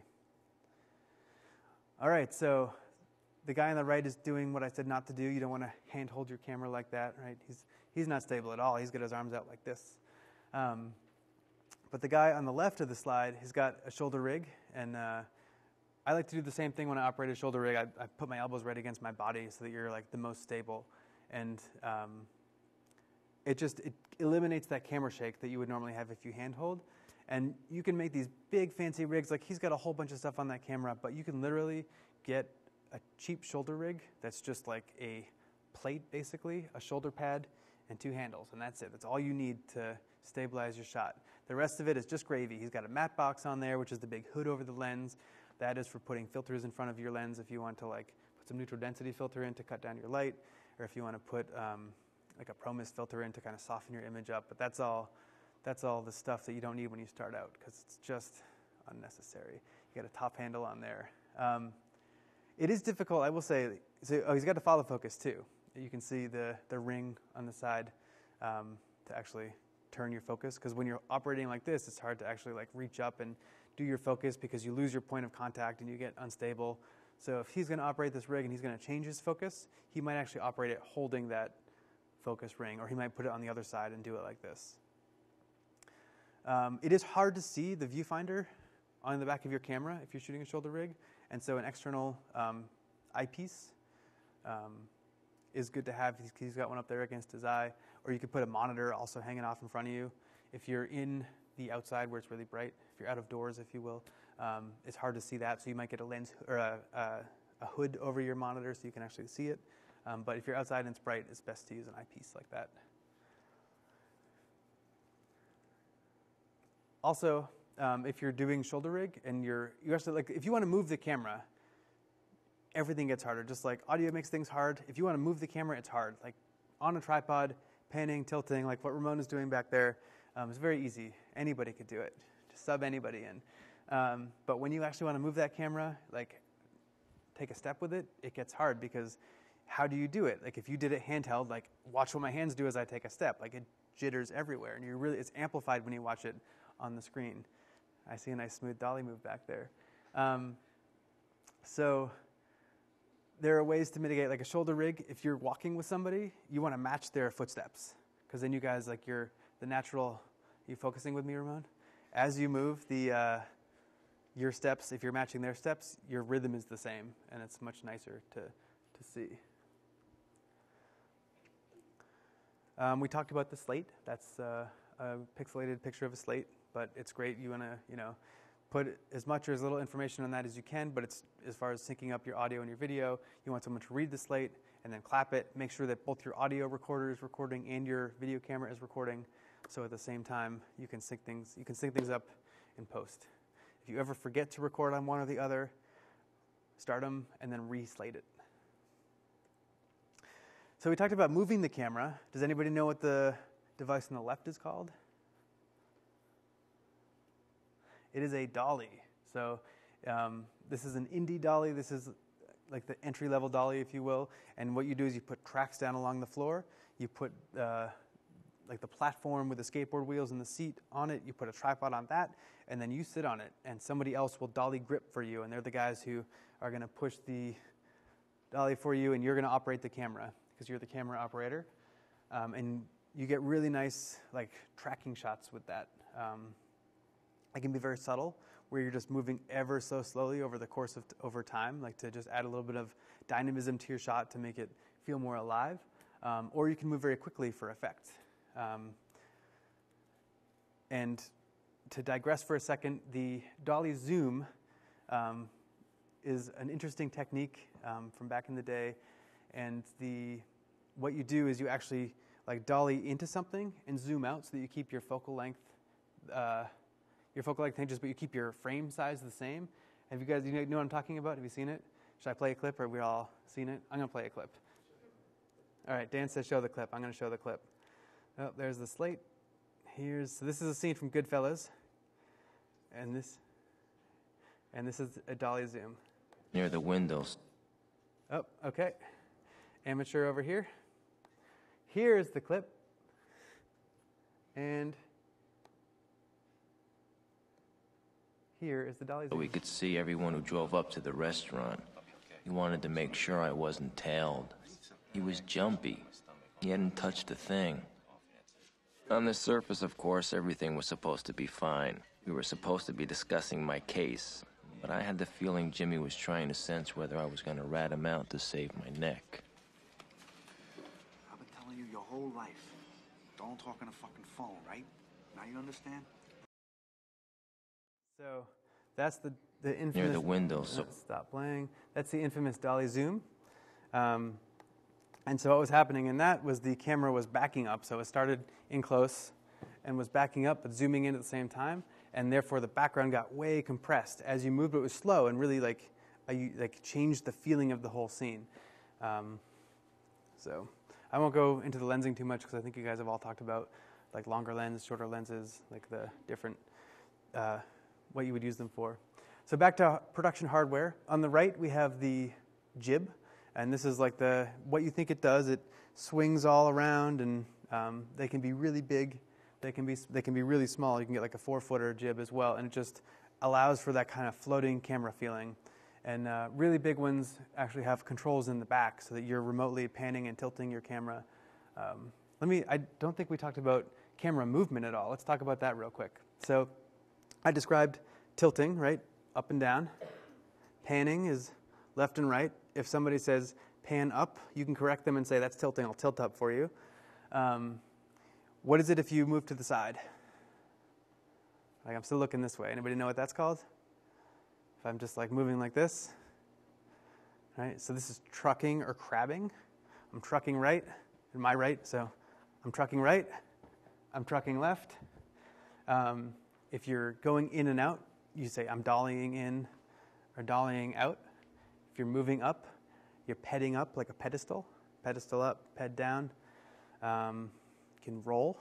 All right, so the guy on the right is doing what I said not to do. You don't want to hand hold your camera like that, right? He's, he's not stable at all. He's got his arms out like this. Um, but the guy on the left of the slide, he's got a shoulder rig. And uh, I like to do the same thing when I operate a shoulder rig. I, I put my elbows right against my body so that you're like the most stable. And um, it just it eliminates that camera shake that you would normally have if you handhold. And you can make these big fancy rigs. Like he's got a whole bunch of stuff on that camera, but you can literally get a cheap shoulder rig that's just like a plate, basically, a shoulder pad, and two handles, and that's it. That's all you need to stabilize your shot. The rest of it is just gravy. He's got a matte box on there, which is the big hood over the lens. That is for putting filters in front of your lens if you want to like put some neutral density filter in to cut down your light, or if you want to put um, like a ProMist filter in to kind of soften your image up. But that's all. That's all the stuff that you don't need when you start out because it's just unnecessary. You got a top handle on there. Um, it is difficult, I will say. So, oh, he's got the follow focus too. You can see the, the ring on the side um, to actually turn your focus. Because when you're operating like this, it's hard to actually like reach up and do your focus because you lose your point of contact and you get unstable. So if he's going to operate this rig and he's going to change his focus, he might actually operate it holding that focus ring, or he might put it on the other side and do it like this. Um, it is hard to see the viewfinder on the back of your camera if you're shooting a shoulder rig, and so an external um, eyepiece um, is good to have. He's, he's got one up there against his eye, or you could put a monitor also hanging off in front of you. If you're in the outside where it's really bright, if you're out of doors, if you will, um, it's hard to see that, so you might get a lens or a, a, a hood over your monitor so you can actually see it. Um, but if you're outside and it's bright, it's best to use an eyepiece like that. Also, um, if you're doing shoulder rig and you're, you actually like, if you want to move the camera, everything gets harder. Just like audio makes things hard. If you want to move the camera, it's hard. Like on a tripod, panning, tilting, like what Ramon is doing back there, um, it's very easy. Anybody could do it. Just sub anybody in. Um, but when you actually want to move that camera, like take a step with it, it gets hard because how do you do it? Like if you did it handheld, like watch what my hands do as I take a step. Like it jitters everywhere, and you really it's amplified when you watch it on the screen. I see a nice smooth dolly move back there. Um, so. There are ways to mitigate, like a shoulder rig. If you're walking with somebody, you want to match their footsteps, because then you guys, like, you're the natural. Are you focusing with me, Ramon? As you move, the uh, your steps, if you're matching their steps, your rhythm is the same, and it's much nicer to to see. Um, we talked about the slate. That's uh, a pixelated picture of a slate, but it's great. You want to, you know, put as much or as little information on that as you can, but it's as far as syncing up your audio and your video, you want someone to read the slate and then clap it. Make sure that both your audio recorder is recording and your video camera is recording, so at the same time you can sync things. You can sync things up in post. If you ever forget to record on one or the other, start them and then re-slate it. So we talked about moving the camera. Does anybody know what the device on the left is called? It is a dolly. So um, this is an indie dolly. This is like the entry-level dolly, if you will. And what you do is you put tracks down along the floor. You put uh, like the platform with the skateboard wheels and the seat on it. You put a tripod on that, and then you sit on it. And somebody else will dolly grip for you. And they're the guys who are going to push the dolly for you, and you're going to operate the camera because you're the camera operator. Um, and you get really nice like tracking shots with that. Um, It can be very subtle, where you're just moving ever so slowly over the course of t- over time, like to just add a little bit of dynamism to your shot to make it feel more alive. Um, or you can move very quickly for effect. Um, and to digress for a second, the dolly zoom um, is an interesting technique um, from back in the day. And the what you do is you actually like dolly into something and zoom out so that you keep your focal length. Uh, Your focal length changes, but you keep your frame size the same. Have you guys, you know what I'm talking about? Have you seen it? Should I play a clip, or have we all seen it? I'm going to play a clip. All right, Dan says show the clip. I'm going to show the clip. Oh, there's the slate. Here's, so this is a scene from Goodfellas. And this, and this is a dolly zoom. Near the windows. Oh, okay. Amateur over here. Here's the clip. And here is the dolly zoom. We could see everyone who drove up to the restaurant. He wanted to make sure I wasn't tailed. He was jumpy. He hadn't touched a thing. On the surface, of course, everything was supposed to be fine. We were supposed to be discussing my case, but I had the feeling Jimmy was trying to sense whether I was going to rat him out to save my neck. I've been telling you your whole life, don't talk on the fucking phone, right? Now you understand? So that's the, the infamous... Near the window, so... Stop playing. That's the infamous dolly zoom. Um, and so what was happening in that was the camera was backing up. So it started in close and was backing up but zooming in at the same time. And therefore the background got way compressed. As you moved, it was slow and really like, uh, you, like changed the feeling of the whole scene. Um, so I won't go into the lensing too much because I think you guys have all talked about like longer lens, shorter lenses, like the different... Uh, what you would use them for. So back to production hardware. On the right, we have the jib, and this is like the what you think it does. It swings all around, and um, they can be really big. They can be they can be really small. You can get like a four-footer jib as well, and it just allows for that kind of floating camera feeling. And uh, really big ones actually have controls in the back, so that you're remotely panning and tilting your camera. Um, let me. I don't think we talked about camera movement at all. Let's talk about that real quick. So. I described tilting, right, up and down. Panning is left and right. If somebody says pan up, you can correct them and say that's tilting. I'll tilt up for you. Um, what is it if you move to the side? Like I'm still looking this way. Anybody know what that's called? If I'm just like moving like this, Right? So this is trucking or crabbing. I'm trucking right, and my right, so I'm trucking right, I'm trucking left. Um, if you're going in and out, you say I'm dollying in or dollying out. If you're moving up, you're pedding up like a pedestal. Pedestal up, ped down. Um, you can roll.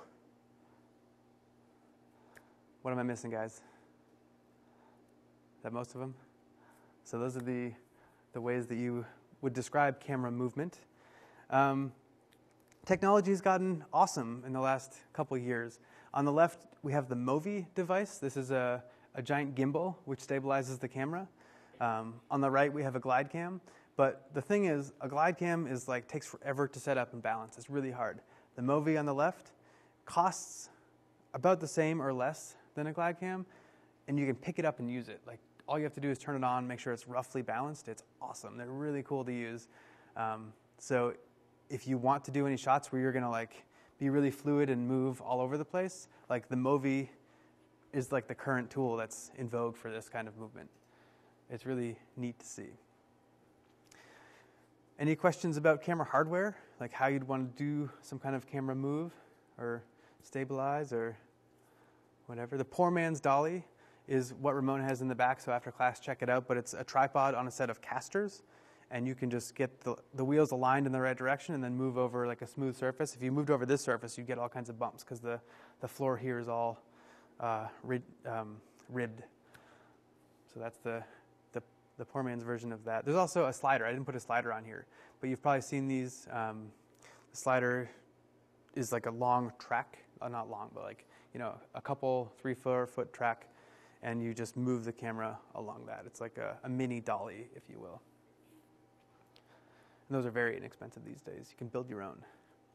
What am I missing, guys? Is that most of them? So those are the, the ways that you would describe camera movement. Um, technology has gotten awesome in the last couple of years. On the left, we have the Movi device. This is a, a giant gimbal which stabilizes the camera. Um, on the right, we have a glide cam. But the thing is, a glide cam is like takes forever to set up and balance. It's really hard. The Movi on the left costs about the same or less than a glide cam, and you can pick it up and use it. Like all you have to do is turn it on, make sure it's roughly balanced. It's awesome. They're really cool to use. Um, so if you want to do any shots where you're gonna like be really fluid and move all over the place, like the Movi is like the current tool that's in vogue for this kind of movement. It's really neat to see. Any questions about camera hardware? Like how you'd want to do some kind of camera move or stabilize or whatever. The poor man's dolly is what Ramon has in the back, so after class check it out, but it's a tripod on a set of casters, and you can just get the, the wheels aligned in the right direction and then move over like a smooth surface. If you moved over this surface, you get all kinds of bumps because the, the floor here is all uh, rid, um, ribbed. So that's the, the, the poor man's version of that. There's also a slider. I didn't put a slider on here, but you've probably seen these. Um, the slider is like a long track, uh, not long, but like, you know, a couple three, four foot track, and you just move the camera along that. It's like a, a mini dolly, if you will. And those are very inexpensive these days. You can build your own.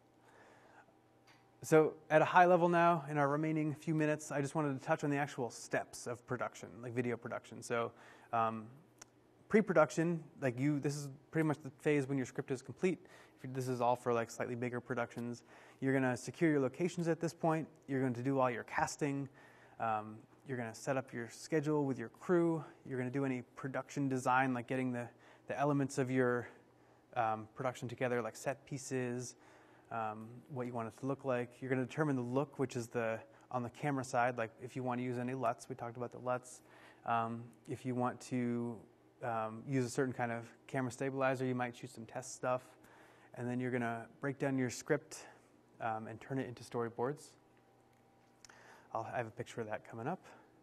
So at a high level now, in our remaining few minutes, I just wanted to touch on the actual steps of production, like video production. So um, pre-production, like you, this is pretty much the phase when your script is complete. If this is all for like slightly bigger productions. You're going to secure your locations at this point. You're going to do all your casting. Um, you're going to set up your schedule with your crew. You're going to do any production design, like getting the, the elements of your um, production together, like set pieces, um, what you want it to look like. You're going to determine the look, which is the on the camera side, like if you want to use any L U Ts. We talked about the L U Ts. Um, if you want to um, use a certain kind of camera stabilizer, you might choose some test stuff. And then you're going to break down your script um, and turn it into storyboards. I'll, I have a picture of that coming up.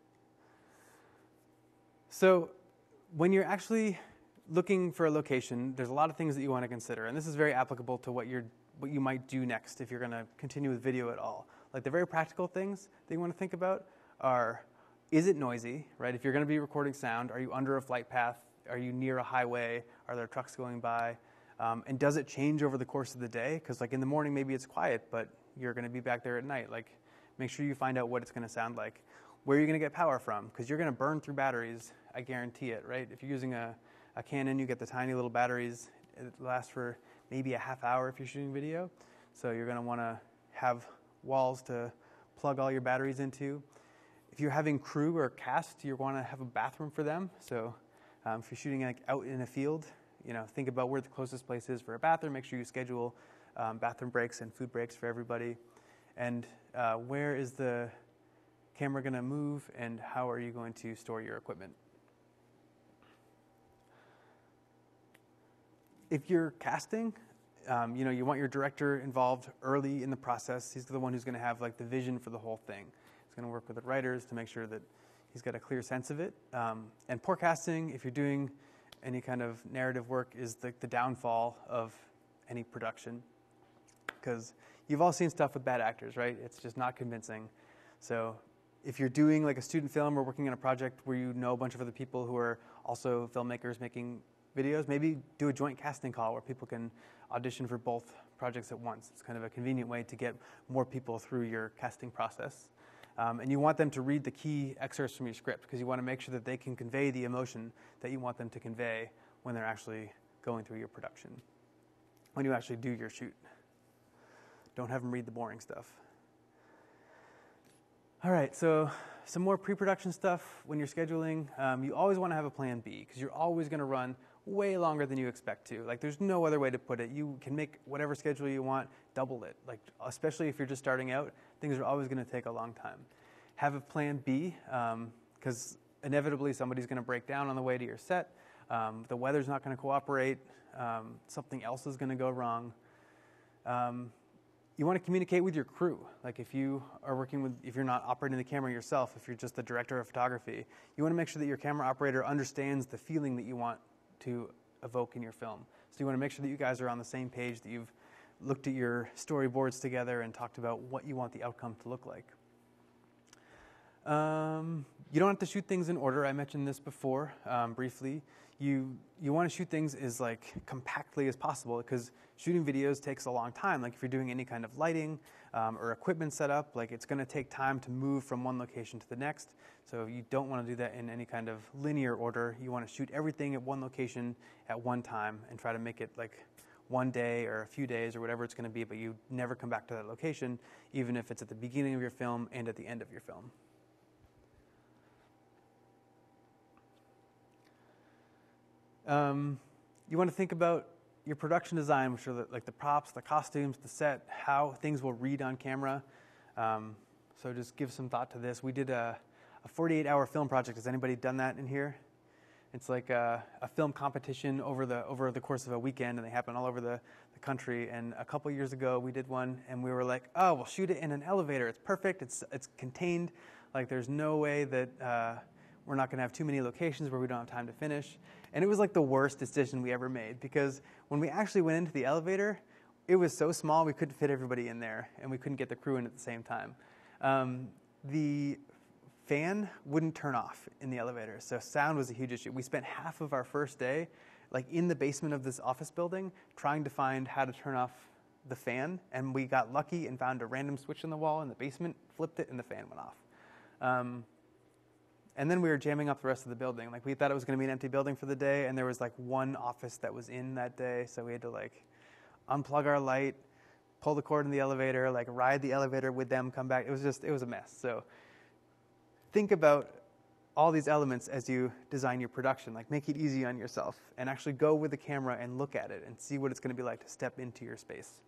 So when you're actually looking for a location, there's a lot of things that you want to consider. And this is very applicable to what, you're, what you might do next if you're going to continue with video at all. Like the very practical things that you want to think about are, is it noisy, right? If you're going to be recording sound, are you under a flight path? Are you near a highway? Are there trucks going by? Um, and does it change over the course of the day? Because like in the morning, maybe it's quiet, but you're going to be back there at night. Like, make sure you find out what it's going to sound like. Where are you going to get power from? Because you're going to burn through batteries. I guarantee it, right? If you're using a, a Canon, you get the tiny little batteries. It lasts for maybe a half hour if you're shooting video. So you're going to want to have walls to plug all your batteries into. If you're having crew or cast, you want to have a bathroom for them. So um, if you're shooting like out in a field, you know, think about where the closest place is for a bathroom. Make sure you schedule um, bathroom breaks and food breaks for everybody. And uh, where is the camera going to move, and how are you going to store your equipment? If you're casting, um, you know, you want your director involved early in the process. He's the one who's going to have like the vision for the whole thing. He's going to work with the writers to make sure that he's got a clear sense of it. Um, and poor casting, if you're doing any kind of narrative work, is the, the downfall of any production. Because you've all seen stuff with bad actors, right? It's just not convincing. So if you're doing like a student film or working on a project where you know a bunch of other people who are also filmmakers making videos, maybe do a joint casting call where people can audition for both projects at once. It's kind of a convenient way to get more people through your casting process. Um, and you want them to read the key excerpts from your script because you want to make sure that they can convey the emotion that you want them to convey when they're actually going through your production, when you actually do your shoot. Don't have them read the boring stuff. All right, so some more pre-production stuff when you're scheduling. Um, you always want to have a plan B because you're always going to run way longer than you expect to. Like, there's no other way to put it. You can make whatever schedule you want, double it. Like, especially if you're just starting out, things are always going to take a long time. Have a plan B, because um, inevitably somebody's going to break down on the way to your set. Um, the weather's not going to cooperate. Um, something else is going to go wrong. Um, you want to communicate with your crew. Like, if you are working with, if you're not operating the camera yourself, if you're just the director of photography, you want to make sure that your camera operator understands the feeling that you want to evoke in your film. So you want to make sure that you guys are on the same page, that you've looked at your storyboards together and talked about what you want the outcome to look like. Um, you don't have to shoot things in order. I mentioned this before um, briefly. You you want to shoot things as like compactly as possible, because shooting videos takes a long time. Like, if you're doing any kind of lighting um, or equipment setup, like, it's going to take time to move from one location to the next. So you don't want to do that in any kind of linear order. You want to shoot everything at one location at one time and try to make it like one day or a few days or whatever it's going to be, but you never come back to that location, even if it's at the beginning of your film and at the end of your film. Um, you want to think about your production design, which are the, like the props, the costumes, the set, how things will read on camera. Um, so just give some thought to this. We did a, a forty-eight hour film project. Has anybody done that in here? It's like a, a film competition over the over the course of a weekend, and they happen all over the, the country. And a couple years ago, we did one, and we were like, oh, we'll shoot it in an elevator. It's perfect. It's it's contained. Like, there's no way that uh, we're not going to have too many locations where we don't have time to finish. And it was like the worst decision we ever made, because when we actually went into the elevator, it was so small we couldn't fit everybody in there, and we couldn't get the crew in at the same time. Um, the fan wouldn't turn off in the elevator, so sound was a huge issue. We spent half of our first day like in the basement of this office building trying to find how to turn off the fan, and we got lucky and found a random switch in the wall in the basement, flipped it, and the fan went off. Um, And then we were jamming up the rest of the building. Like, we thought it was going to be an empty building for the day, and there was like one office that was in that day, so we had to like unplug our light, pull the cord in the elevator, like ride the elevator with them, come back. It was just, it was a mess. So think about all these elements as you design your production. Like, make it easy on yourself, and actually go with the camera and look at it and see what it's going to be like to step into your space.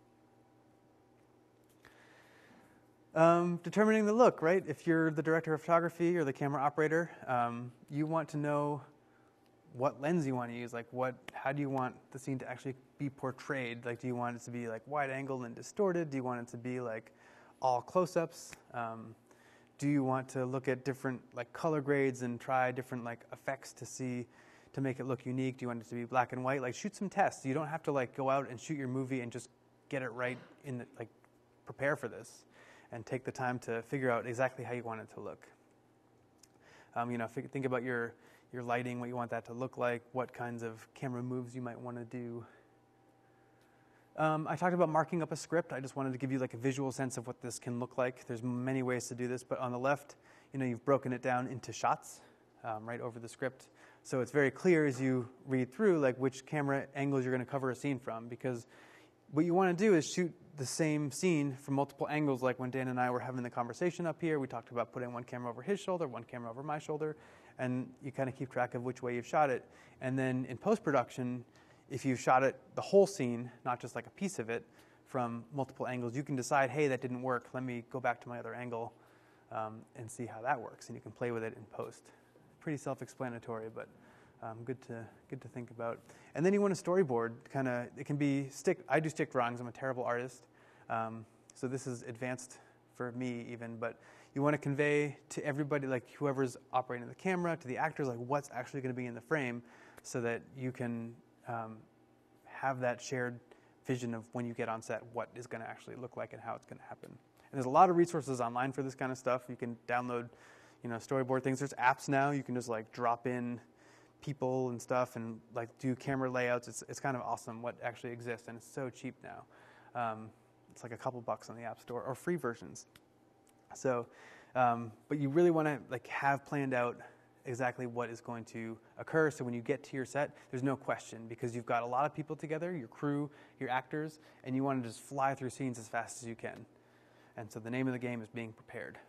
Um, determining the look, right? If you're the director of photography or the camera operator, um, you want to know what lens you want to use. Like, what, how do you want the scene to actually be portrayed? Like, do you want it to be like wide angle and distorted? Do you want it to be like all close-ups? Um, do you want to look at different like color grades and try different like effects to see, to make it look unique? Do you want it to be black and white? Like, shoot some tests. You don't have to like go out and shoot your movie and just get it right in the, like, prepare for this and take the time to figure out exactly how you want it to look. Um, you know, think about your, your lighting, what you want that to look like, what kinds of camera moves you might want to do. Um, I talked about marking up a script. I just wanted to give you like a visual sense of what this can look like. There's many ways to do this, but on the left, you know, you've broken it down into shots um, right over the script. So it's very clear as you read through like which camera angles you're going to cover a scene from, because what you want to do is shoot the same scene from multiple angles. Like when Dan and I were having the conversation up here, we talked about putting one camera over his shoulder, one camera over my shoulder, and you kind of keep track of which way you've shot it. And then in post-production, if you've shot it, the whole scene, not just like a piece of it, from multiple angles, you can decide, hey, that didn't work. Let me go back to my other angle um, and see how that works. And you can play with it in post. Pretty self-explanatory, but Um, good to good to think about. And then you want a storyboard. Kind of, it can be stick. I do stick drawings. I'm a terrible artist, um, so this is advanced for me even. But you want to convey to everybody, like whoever's operating the camera, to the actors, like what's actually going to be in the frame, so that you can um, have that shared vision of when you get on set, what is going to actually look like and how it's going to happen. And there's a lot of resources online for this kind of stuff. You can download, you know, storyboard things. There's apps now. You can just like drop in people and stuff and like do camera layouts. It's it's kind of awesome what actually exists, and it's so cheap now. Um, it's like a couple bucks on the App Store, or free versions. So, um, but you really want to like have planned out exactly what is going to occur, so when you get to your set, there's no question, because you've got a lot of people together, your crew, your actors, and you want to just fly through scenes as fast as you can. And so the name of the game is being prepared.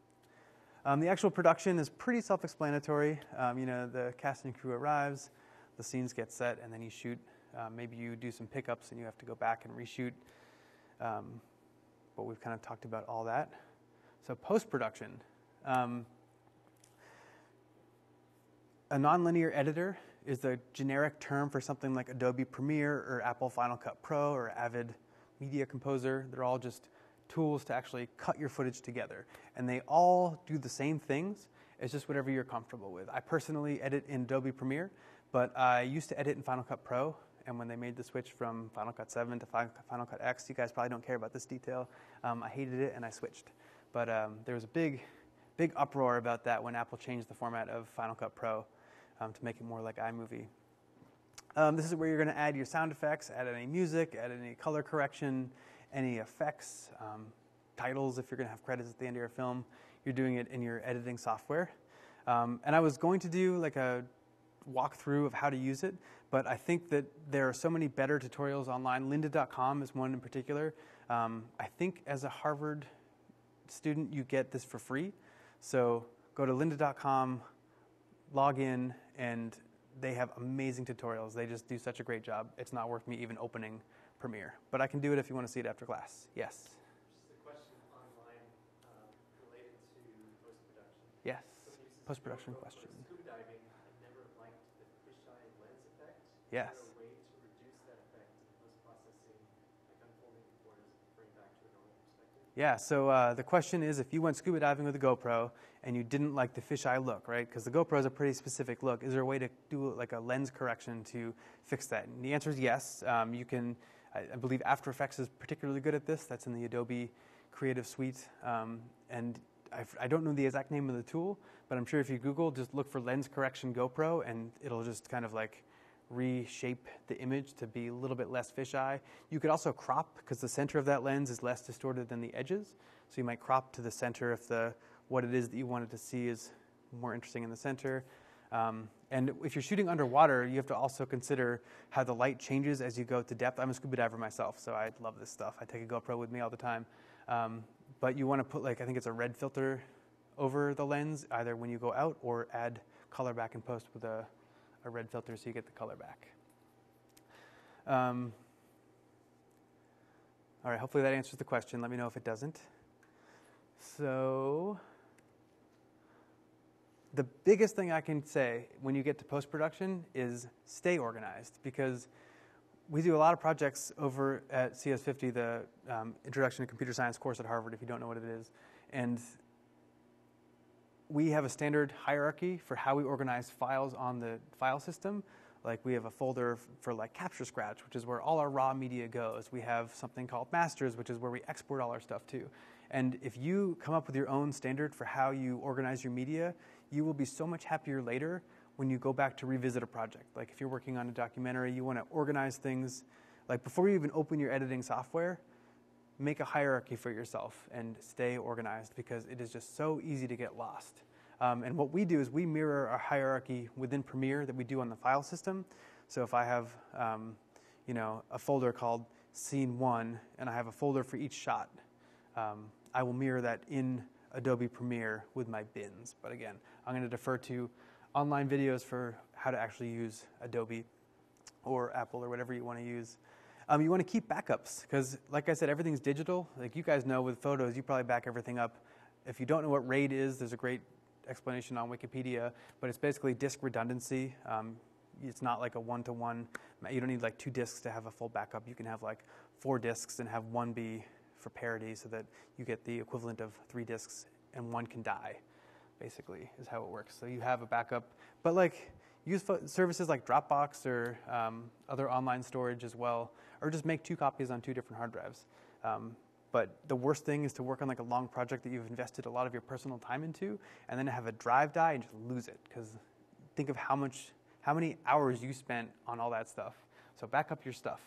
Um, the actual production is pretty self-explanatory. Um, you know, the cast and crew arrives, the scenes get set, and then you shoot. Uh, maybe you do some pickups and you have to go back and reshoot. Um, but we've kind of talked about all that. So post-production. Um, a nonlinear editor is the generic term for something like Adobe Premiere or Apple Final Cut Pro or Avid Media Composer. They're all just tools to actually cut your footage together. And they all do the same things. It's just whatever you're comfortable with. I personally edit in Adobe Premiere, but I used to edit in Final Cut Pro. And when they made the switch from Final Cut seven to Final Cut X, you guys probably don't care about this detail. Um, I hated it and I switched. But um, there was a big, big uproar about that when Apple changed the format of Final Cut Pro um, to make it more like iMovie. Um, this is where you're going to add your sound effects, add any music, add any color correction, any effects, um, titles if you're going to have credits at the end of your film. You're doing it in your editing software. Um, and I was going to do like a walkthrough of how to use it, but I think that there are so many better tutorials online. lynda dot com is one in particular. Um, I think as a Harvard student, you get this for free. So go to lynda dot com, log in, and they have amazing tutorials. They just do such a great job. It's not worth me even opening Premiere. But I can do it if you want to see it after class. Yes? Just a question online uh, related to post-production. Yes, post-production question. Scuba diving, I never liked the fisheye lens effect. Yes. Is there a way to reduce that effect in post-processing, like unfolding before it bring back to a normal perspective? Yeah, so uh, the question is, if you went scuba diving with a GoPro and you didn't like the fisheye look, right? Because the GoPro is a pretty specific look. Is there a way to do like a lens correction to fix that? And the answer is yes. Um, you can, I, I believe After Effects is particularly good at this. That's in the Adobe Creative Suite. Um, and I, I don't know the exact name of the tool, but I'm sure if you Google, just look for lens correction GoPro, and it'll just kind of like reshape the image to be a little bit less fisheye. You could also crop, because the center of that lens is less distorted than the edges. So you might crop to the center if the what it is that you wanted to see is more interesting in the center. Um, and if you're shooting underwater, you have to also consider how the light changes as you go to depth. I'm a scuba diver myself, so I love this stuff. I take a GoPro with me all the time. Um, but you want to put, like, I think it's a red filter over the lens, either when you go out or add color back in post with a, a red filter so you get the color back. Um, all right, hopefully that answers the question. Let me know if it doesn't. So the biggest thing I can say when you get to post-production is stay organized, because we do a lot of projects over at C S fifty, the um, Introduction to Computer Science course at Harvard, if you don't know what it is. And we have a standard hierarchy for how we organize files on the file system. Like we have a folder for like Capture Scratch, which is where all our raw media goes. We have something called Masters, which is where we export all our stuff to. And if you come up with your own standard for how you organize your media, you will be so much happier later when you go back to revisit a project. Like if you're working on a documentary, you want to organize things. Like before you even open your editing software, make a hierarchy for yourself and stay organized, because it is just so easy to get lost. Um, and what we do is we mirror our hierarchy within Premiere that we do on the file system. So if I have um, you know, a folder called Scene one, and I have a folder for each shot, um, I will mirror that in Adobe Premiere with my bins. But again, I'm going to defer to online videos for how to actually use Adobe or Apple or whatever you want to use. Um, you want to keep backups, because like I said, everything's digital. Like you guys know with photos, you probably back everything up. If you don't know what RAID is, there's a great explanation on Wikipedia, but it's basically disk redundancy. Um, it's not like a one-to-one. You don't need like two disks to have a full backup. You can have like four disks and have one be for parity, so that you get the equivalent of three disks and one can die, basically, is how it works. So you have a backup. But like use fo- services like Dropbox or um, other online storage as well, or just make two copies on two different hard drives. Um, But the worst thing is to work on like a long project that you've invested a lot of your personal time into, and then have a drive die and just lose it. Because think of how much, how many hours you spent on all that stuff. So back up your stuff.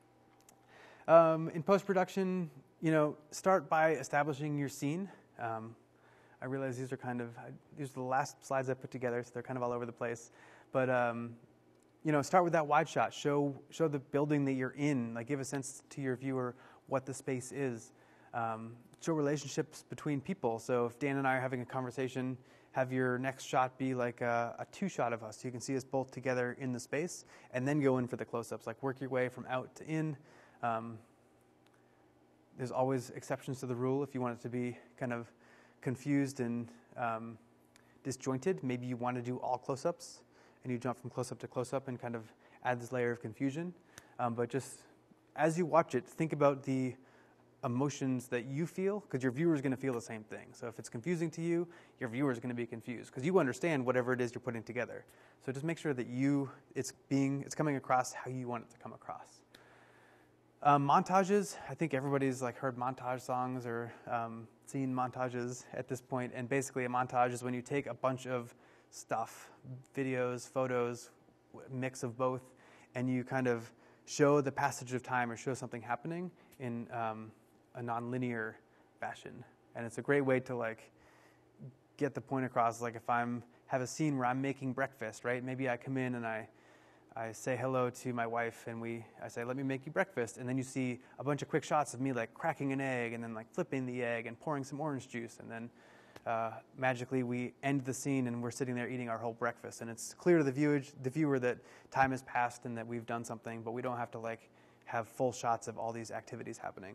Um, in post-production, you know, start by establishing your scene. Um, I realize these are kind of these are the last slides I put together, so they're kind of all over the place. But um, you know, start with that wide shot. Show show the building that you're in. Like give a sense to your viewer what the space is. Um, show relationships between people. So if Dan and I are having a conversation, have your next shot be like a, a two-shot of us. So you can see us both together in the space, and then go in for the close-ups. Like work your way from out to in. Um, there's always exceptions to the rule. If you want it to be kind of confused and um, disjointed, maybe you want to do all close-ups, and you jump from close-up to close-up and kind of add this layer of confusion. Um, but just as you watch it, think about the emotions that you feel, because your viewer is going to feel the same thing. So if it's confusing to you, your viewer is going to be confused because you understand whatever it is you're putting together. So just make sure that you it's being it's coming across how you want it to come across. Um, montages. I think everybody's like heard montage songs or um, seen montages at this point. And basically, a montage is when you take a bunch of stuff, videos, photos, mix of both, and you kind of show the passage of time or show something happening in um, a non-linear fashion. And it's a great way to like get the point across. Like if I'm have a scene where I'm making breakfast, right? Maybe I come in and I I say hello to my wife and we I say, let me make you breakfast. And then you see a bunch of quick shots of me like cracking an egg and then like flipping the egg and pouring some orange juice. And then uh, magically we end the scene and we're sitting there eating our whole breakfast. And it's clear to the viewer, the viewer that time has passed and that we've done something, but we don't have to like have full shots of all these activities happening.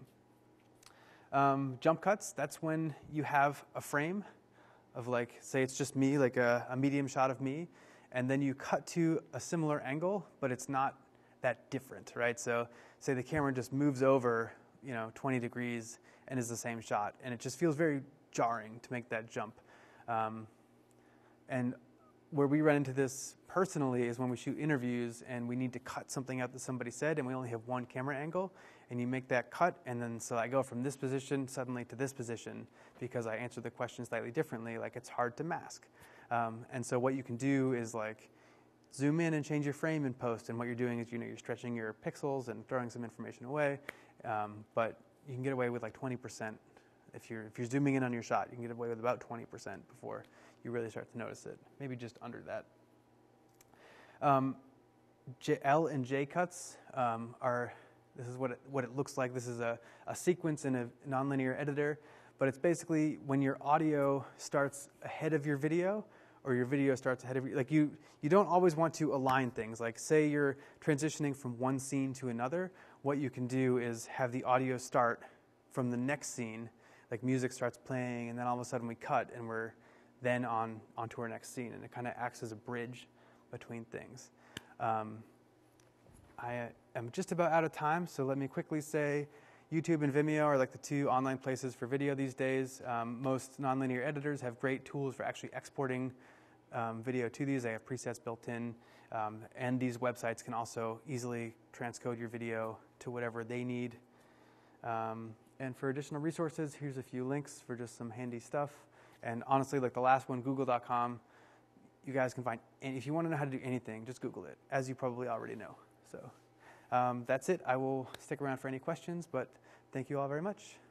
Um, jump cuts, that's when you have a frame of like, say it's just me, like a, a medium shot of me, and then you cut to a similar angle, but it's not that different, right? So say the camera just moves over, you know, twenty degrees and is the same shot, and it just feels very jarring to make that jump. Um, and where we run into this personally is when we shoot interviews and we need to cut something out that somebody said and we only have one camera angle, and you make that cut, and then so I go from this position suddenly to this position because I answer the question slightly differently. Like it's hard to mask. Um, and so what you can do is like zoom in and change your frame in post, and what you're doing is, you know, you're stretching your pixels and throwing some information away, um, but you can get away with like twenty percent. If you're, if you're zooming in on your shot, you can get away with about twenty percent before you really start to notice it, maybe just under that. Um, J, L and J cuts um, are, this is what it, what it looks like. This is a, a sequence in a nonlinear editor, but it's basically when your audio starts ahead of your video or your video starts ahead of you. Like you, you don't always want to align things. Like say you're transitioning from one scene to another, what you can do is have the audio start from the next scene, like music starts playing, and then all of a sudden we cut and we're then on onto our next scene, and it kind of acts as a bridge between things. Um, I am just about out of time, so let me quickly say YouTube and Vimeo are like the two online places for video these days. Um, most nonlinear editors have great tools for actually exporting um, video to these. They have presets built in, um, and these websites can also easily transcode your video to whatever they need. Um, and for additional resources, here's a few links for just some handy stuff. And honestly, like the last one, google dot com, you guys can find, and if you want to know how to do anything, just Google it, as you probably already know. So um, that's it. I will stick around for any questions, but thank you all very much.